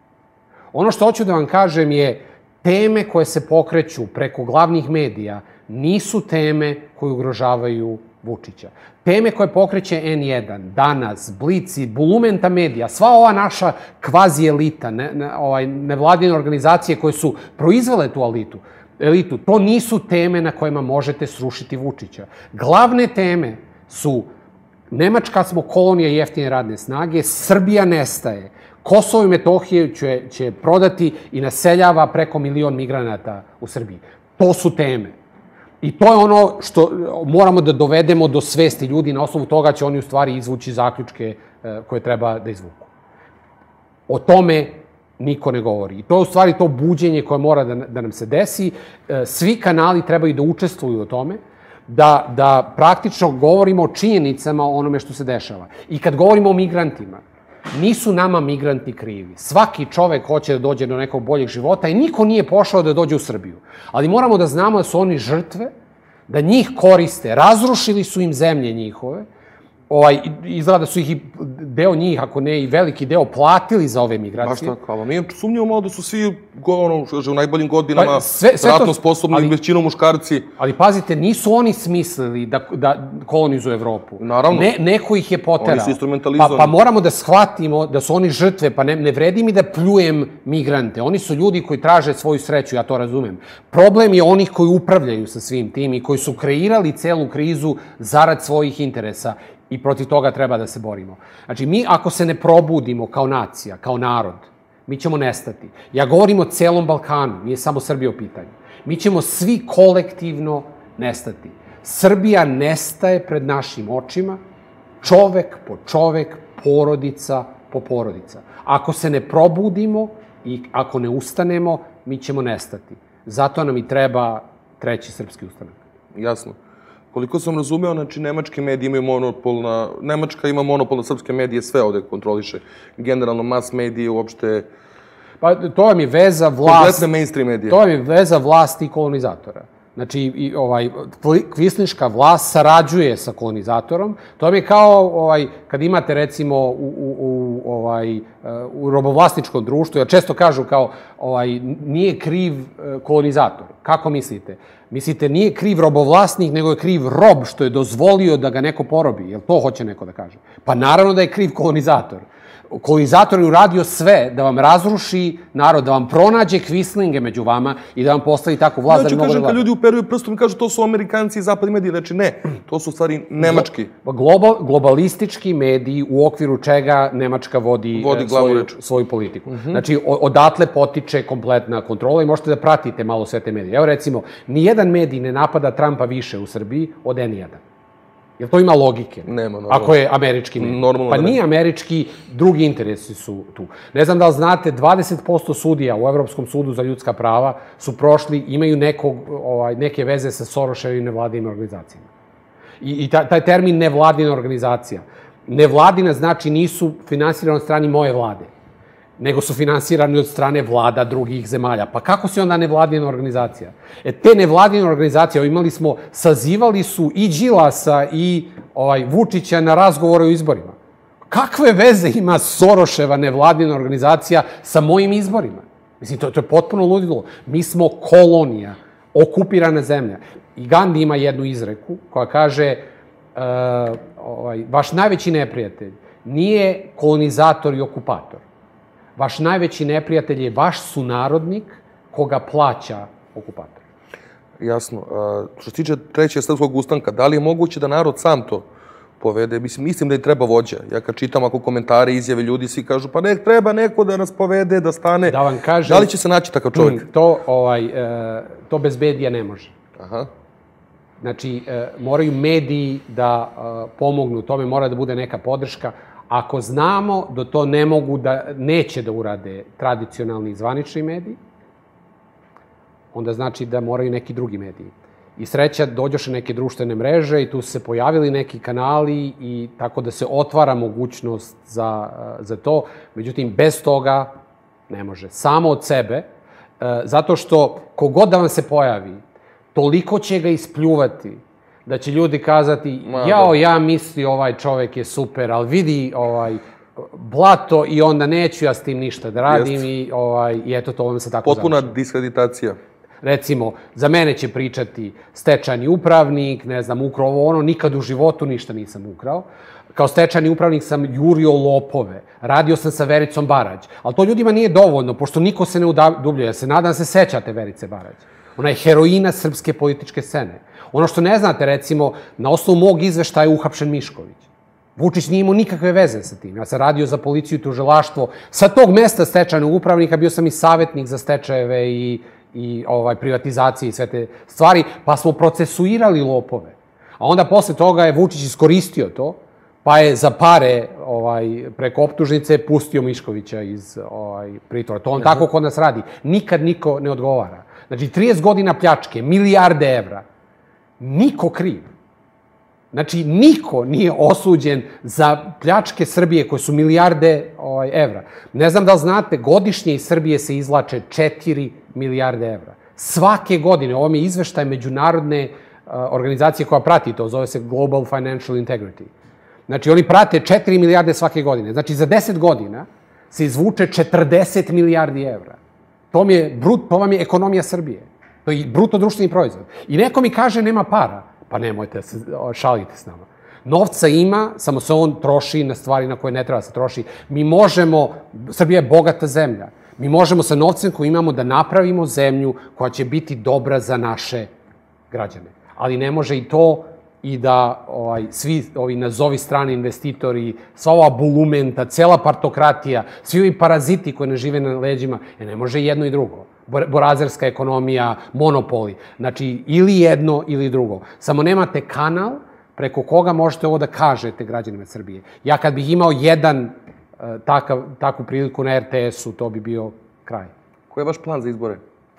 Ono što hoću da vam kažem je, teme koje se pokreću preko glavnih medija nisu teme koje ugrožavaju Vučića. Teme koje pokreće N1, Danas, Blici, Bulumenta medija, sva ova naša kvazi elita, nevladine organizacije koje su proizvele tu elitu, to nisu teme na kojima možete srušiti Vučića. Glavne teme su Nemačka smo kolonija jeftine radne snage, Srbija nestaje, Kosovo i Metohiju će prodati i naseljava preko 1.000.000 migranata u Srbiji. To su teme. I to je ono što moramo da dovedemo do svesti ljudi, na osnovu toga će oni u stvari izvući zaključke koje treba da izvuku. O tome niko ne govori. I to je u stvari to buđenje koje mora da nam se desi. Svi kanali trebaju da učestvuju o tome, da praktično govorimo o činjenicama o onome što se dešava. I kad govorimo o migrantima, nisu nama migranti krivi. Svaki čovek hoće da dođe do nekog boljeg života i niko nije pošao da dođe u Srbiju. Ali moramo da znamo da su oni žrtve, da njih koriste, razrušili su im zemlje njihove, izgleda da su ih deo njih, ako ne i veliki deo, platili za ove migracije. Baš tako, ali mi sumnjamo malo da su svi u najboljim godinama ratno sposobni, većinom muškarci. Ali pazite, nisu oni smislili da kolonizuju Evropu. Naravno. Neko ih je poterao. Oni su instrumentalizovani. Pa moramo da shvatimo da su oni žrtve, pa ne vredi mi da pljujem migrante. Oni su ljudi koji traže svoju sreću, ja to razumem. Problem je onih koji upravljaju sa svim tim i koji su kreirali celu krizu zarad svojih interesa. I protiv toga treba da se borimo. Znači, mi ako se ne probudimo kao nacija, kao narod, mi ćemo nestati. Ja govorim o celom Balkanu, nije samo Srbija u pitanju. Mi ćemo svi kolektivno nestati. Srbija nestaje pred našim očima, čovek po čovek, porodica po porodica. Ako se ne probudimo i ako ne ustanemo, mi ćemo nestati. Zato nam i treba treći srpski ustanak. Jasno. Koliko sam razumeo, znači, nemački mediji imaju monopol na... Nemačka ima monopol na srpske medije, sve ovde kontroliše. Generalno, mas medije, uopšte... Pa, to vam je veza vlast... Kompletne mainstream medije. To vam je veza vlasti i kolonizatora. Znači, kvislinška vlast sarađuje sa kolonizatorom. To vam je kao kad imate, recimo, u robovlasničkom društvu, jer često kažu kao nije kriv kolonizator. Kako mislite? Mislite, nije kriv robovlasnik, nego je kriv rob što je dozvolio da ga neko porobi. Jel to hoće neko da kaže? Pa naravno da je kriv kolonizator. Kolonizator je uradio sve da vam razruši narod, da vam pronađe kvislinge među vama i da vam postavi takvu vlast da bi mogo da vlada. Ja ću kažem, kad ljudi uperuju prstom i kažu to su Amerikanci i zapadni mediji, znači ne, to su u stvari nemački. Globalistički mediji u okviru čega Nemačka vodi svoju politiku. Znači, odatle potiče kompletna kontrola i možete da pratite malo sve te medije. Evo recimo, nijedan medij ne napada Trumpa više u Srbiji od N1. Jer to ima logike? Nema, normalno. Ako je američki medij. Pa nije američki, drugi interesi su tu. Ne znam da li znate, 20% sudija u Evropskom sudu za ljudska prava su prošli, imaju neke veze sa Soroševim nevladinim organizacijama. I taj termin nevladina organizacija. Nevladina znači nisu finansirane od strane moje vlade, nego su finansirani od strane vlada drugih zemalja. Pa kako si onda nevladina organizacija? Te nevladine organizacije, sazivali su i Đilasa i Vučića na razgovore o izborima. Kakve veze ima Soroševa nevladina organizacija sa mojim izborima? Mislim, to je potpuno ludilo. Mi smo kolonija, okupirana zemlja. I Gandhi ima jednu izreku koja kaže vaš najveći neprijatelj nije kolonizator i okupator. Vaš najveći neprijatelj je vaš sunarodnik koga plaća okupator. Jasno. Što se tiče trećeg srpskog ustanka, da li je moguće da narod sam to povede? Mislim da i treba vođa. Ja kad čitam ako komentare, izjave ljudi, svi kažu pa treba neko da nas povede, da stane. Da vam kažem... Da li će se naći takav čovjek? To bez medija ne može. Aha. Znači, moraju mediji da pomognu tome, mora da bude neka podrška. Ako znamo da to neće da urade tradicionalni i zvanični mediji, onda znači da moraju neki drugi mediji. I sreća, dođoše neke društvene mreže i tu su se pojavili neki kanali i tako da se otvara mogućnost za to. Međutim, bez toga ne može. Samo od sebe, zato što kogod da vam se pojavi, toliko će ga ispljuvati da će ljudi kazati ja misli ovaj čovek je super, ali vidi blato i onda neću ja s tim ništa da radim i eto to vam se tako završi. Potpuna diskreditacija. Recimo, za mene će pričati stečajni upravnik, ne znam, ukrao ovo, nikad u životu ništa nisam ukrao. Kao stečajni upravnik sam jurio lopove, radio sam sa Vericom Barać, ali to ljudima nije dovoljno, pošto niko se ne udubljuje. Ja se nadam da se sećate Verice Barać. Ona je heroina srpske političke scene. Ono što ne znate, recimo, na osnovu mog izveštaja je uhapšen Mišković. Vučić nije imao nikakve veze sa tim. Ja sam radio za policiju i tužilaštvo. Sa tog mesta stečajnog upravnika bio sam i savjetnik za stečajeve i privatizacije i sve te stvari, pa smo procesuirali lopove. A onda posle toga je Vučić iskoristio to, pa je za pare preko optužnice pustio Miškovića iz pritvora. To on tako kod nas radi. Nikad niko ne odgovara. Znači, 30 godina pljačke, milijarde evra. Niko kriv. Znači, niko nije osuđen za pljačke Srbije koje su milijarde evra. Ne znam da li znate, godišnje iz Srbije se izvlače 4 milijarde evra. Svake godine, ovo mi je izveštaj međunarodne organizacije koja prati to, zove se Global Financial Integrity. Znači, oni prate 4 milijarde svake godine. Znači, za 10 godina se izvuče 40 milijardi evra. To vam je ekonomija Srbije. To je bruto društveni proizvod. I neko mi kaže nema para. Pa nemojte se šalite s nama. Novca ima, samo se on troši na stvari na koje ne treba se troši. Srbija je bogata zemlja. Mi možemo sa novcem koji imamo da napravimo zemlju koja će biti dobra za naše građane. Ali ne može i to i da svi ovi nazovi strani investitori, sva ova bulumenta, cela partokratija, svi ovi paraziti koji ne žive na leđima, ne može jedno i drugo. Borazerska ekonomija, monopoli. Znači, ili jedno ili drugo. Samo nemate kanal preko koga možete ovo da kažete građanima Srbije. Ja kad bih imao takvu priliku na RTS-u, to bi bio kraj. Koji je vaš plan za izbore?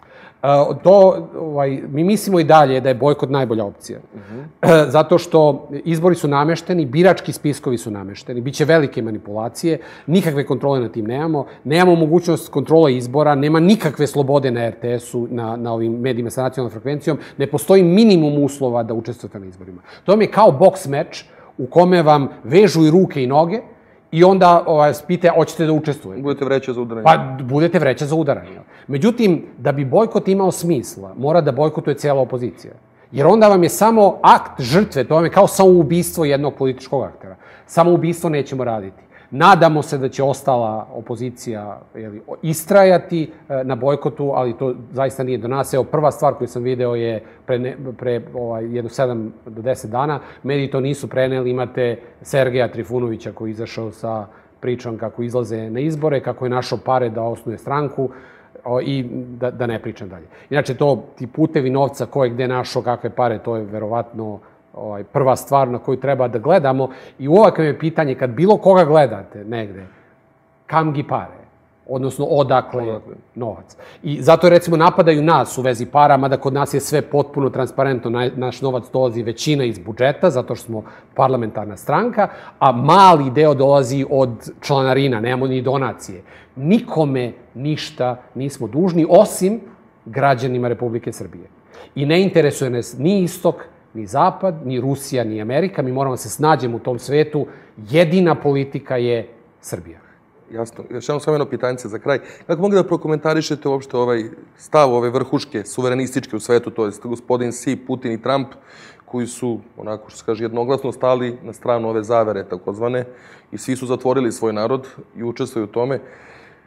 Mi mislimo i dalje da je bojkot najbolja opcija. Zato što izbori su namešteni, birački spiskovi su namešteni, biće velike manipulacije, nikakve kontrole na tim nemamo, nemamo mogućnost kontrola izbora, nema nikakve slobode na RTS-u, na ovim medijima sa nacionalnom frekvencijom, ne postoji minimum uslova da učestvujete na izborima. To vam je kao boks meč u kome vam vežu i ruke i noge, i onda spite, hoćete da učestvujete. Budete vreća za udaranje. Pa, budete vreća za udaranje. Međutim, da bi bojkot imao smisla, mora da bojkotuje cijela opozicija. Jer onda vam je samo akt žrtve, to vam je kao samoubistvo jednog političkog aktera. Samoubistvo nećemo raditi. Nadamo se da će ostala opozicija istrajati na bojkotu, ali to zaista nije do nas. Evo, prva stvar koju sam video je pre jedno 7 do 10 dana. Mediji to nisu preneli. Imate Sergeja Trifunovića koji je izašao sa pričom kako izlaze na izbore, kako je našao pare da osnuje stranku i da ne pričam dalje. Inače, ti putevi novca, ko je gde našao, kakve pare, to je verovatno prva stvar na koju treba da gledamo. I uvijek je pitanje, kad bilo koga gledate negde, kam gi pare? Odnosno, odakle novac? I zato, recimo, napadaju nas u vezi para, mada kod nas je sve potpuno transparentno. Naš novac dolazi većina iz budžeta, zato što smo parlamentarna stranka, a mali deo dolazi od članarina, nemamo ni donacije. Nikome ništa nismo dužni, osim građanima Republike Srbije. I ne interesuje nas ni istok, ni Zapad, ni Rusija, ni Amerika. Mi moramo se snađemo u tom svetu. Jedina politika je Srbija. Jasno. Još samo jedno pitanje za kraj. Kako mogu da prokomentarišete uopšte ovaj stav ove vrhuške, suverenističke u svetu, to je gospodin Xi, Putin i Trump, koji su, onako što se kaže, jednoglasno stali na stranu ove zavere, takozvane, i svi su zatvorili svoj narod i učestvuju u tome.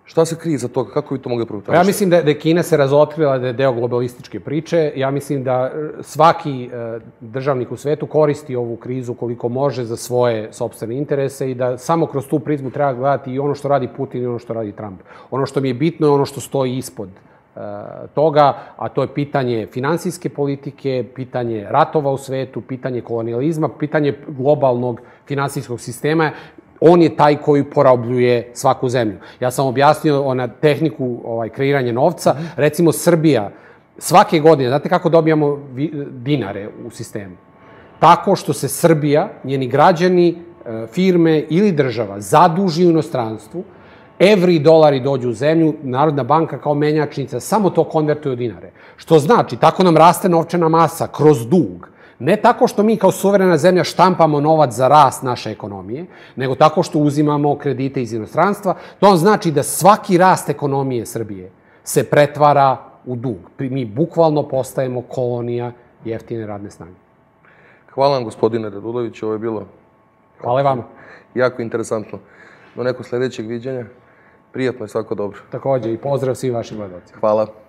Šta se krije za toga? Kako vi to mogli provutavati? Ja mislim da je Kina se razotkrila da je deo globalističke priče. Ja mislim da svaki državnik u svetu koristi ovu krizu koliko može za svoje sopstvene interese i da samo kroz tu prizmu treba gledati i ono što radi Putin i ono što radi Trump. Ono što mi je bitno je ono što stoji ispod toga, a to je pitanje finansijske politike, pitanje ratova u svetu, pitanje kolonijalizma, pitanje globalnog finansijskog sistema. On je taj koji porabljuje svaku zemlju. Ja sam objasnio na tehniku kreiranja novca. Recimo, Srbija svake godine, znate kako dobijamo dinare u sistemu? Tako što se Srbija, njeni građani, firme ili država zaduži u inostranstvu, evri i dolari dođu u zemlju, Narodna banka kao menjačnica samo to konvertuje u dinare. Što znači, tako nam raste novčana masa kroz dug. Ne tako što mi kao suverena zemlja štampamo novac za rast naše ekonomije, nego tako što uzimamo kredite iz inostranstva. To vam znači da svaki rast ekonomije Srbije se pretvara u dug. Mi bukvalno postajemo kolonija jeftine radne snage. Hvala vam, gospodine Radulović, ovo je bilo... Hvala vam. Jako interesantno. Do nekog sledećeg viđenja. Prijatno i svako dobro. Takođe i pozdrav svim vašim gledalcima. Hvala.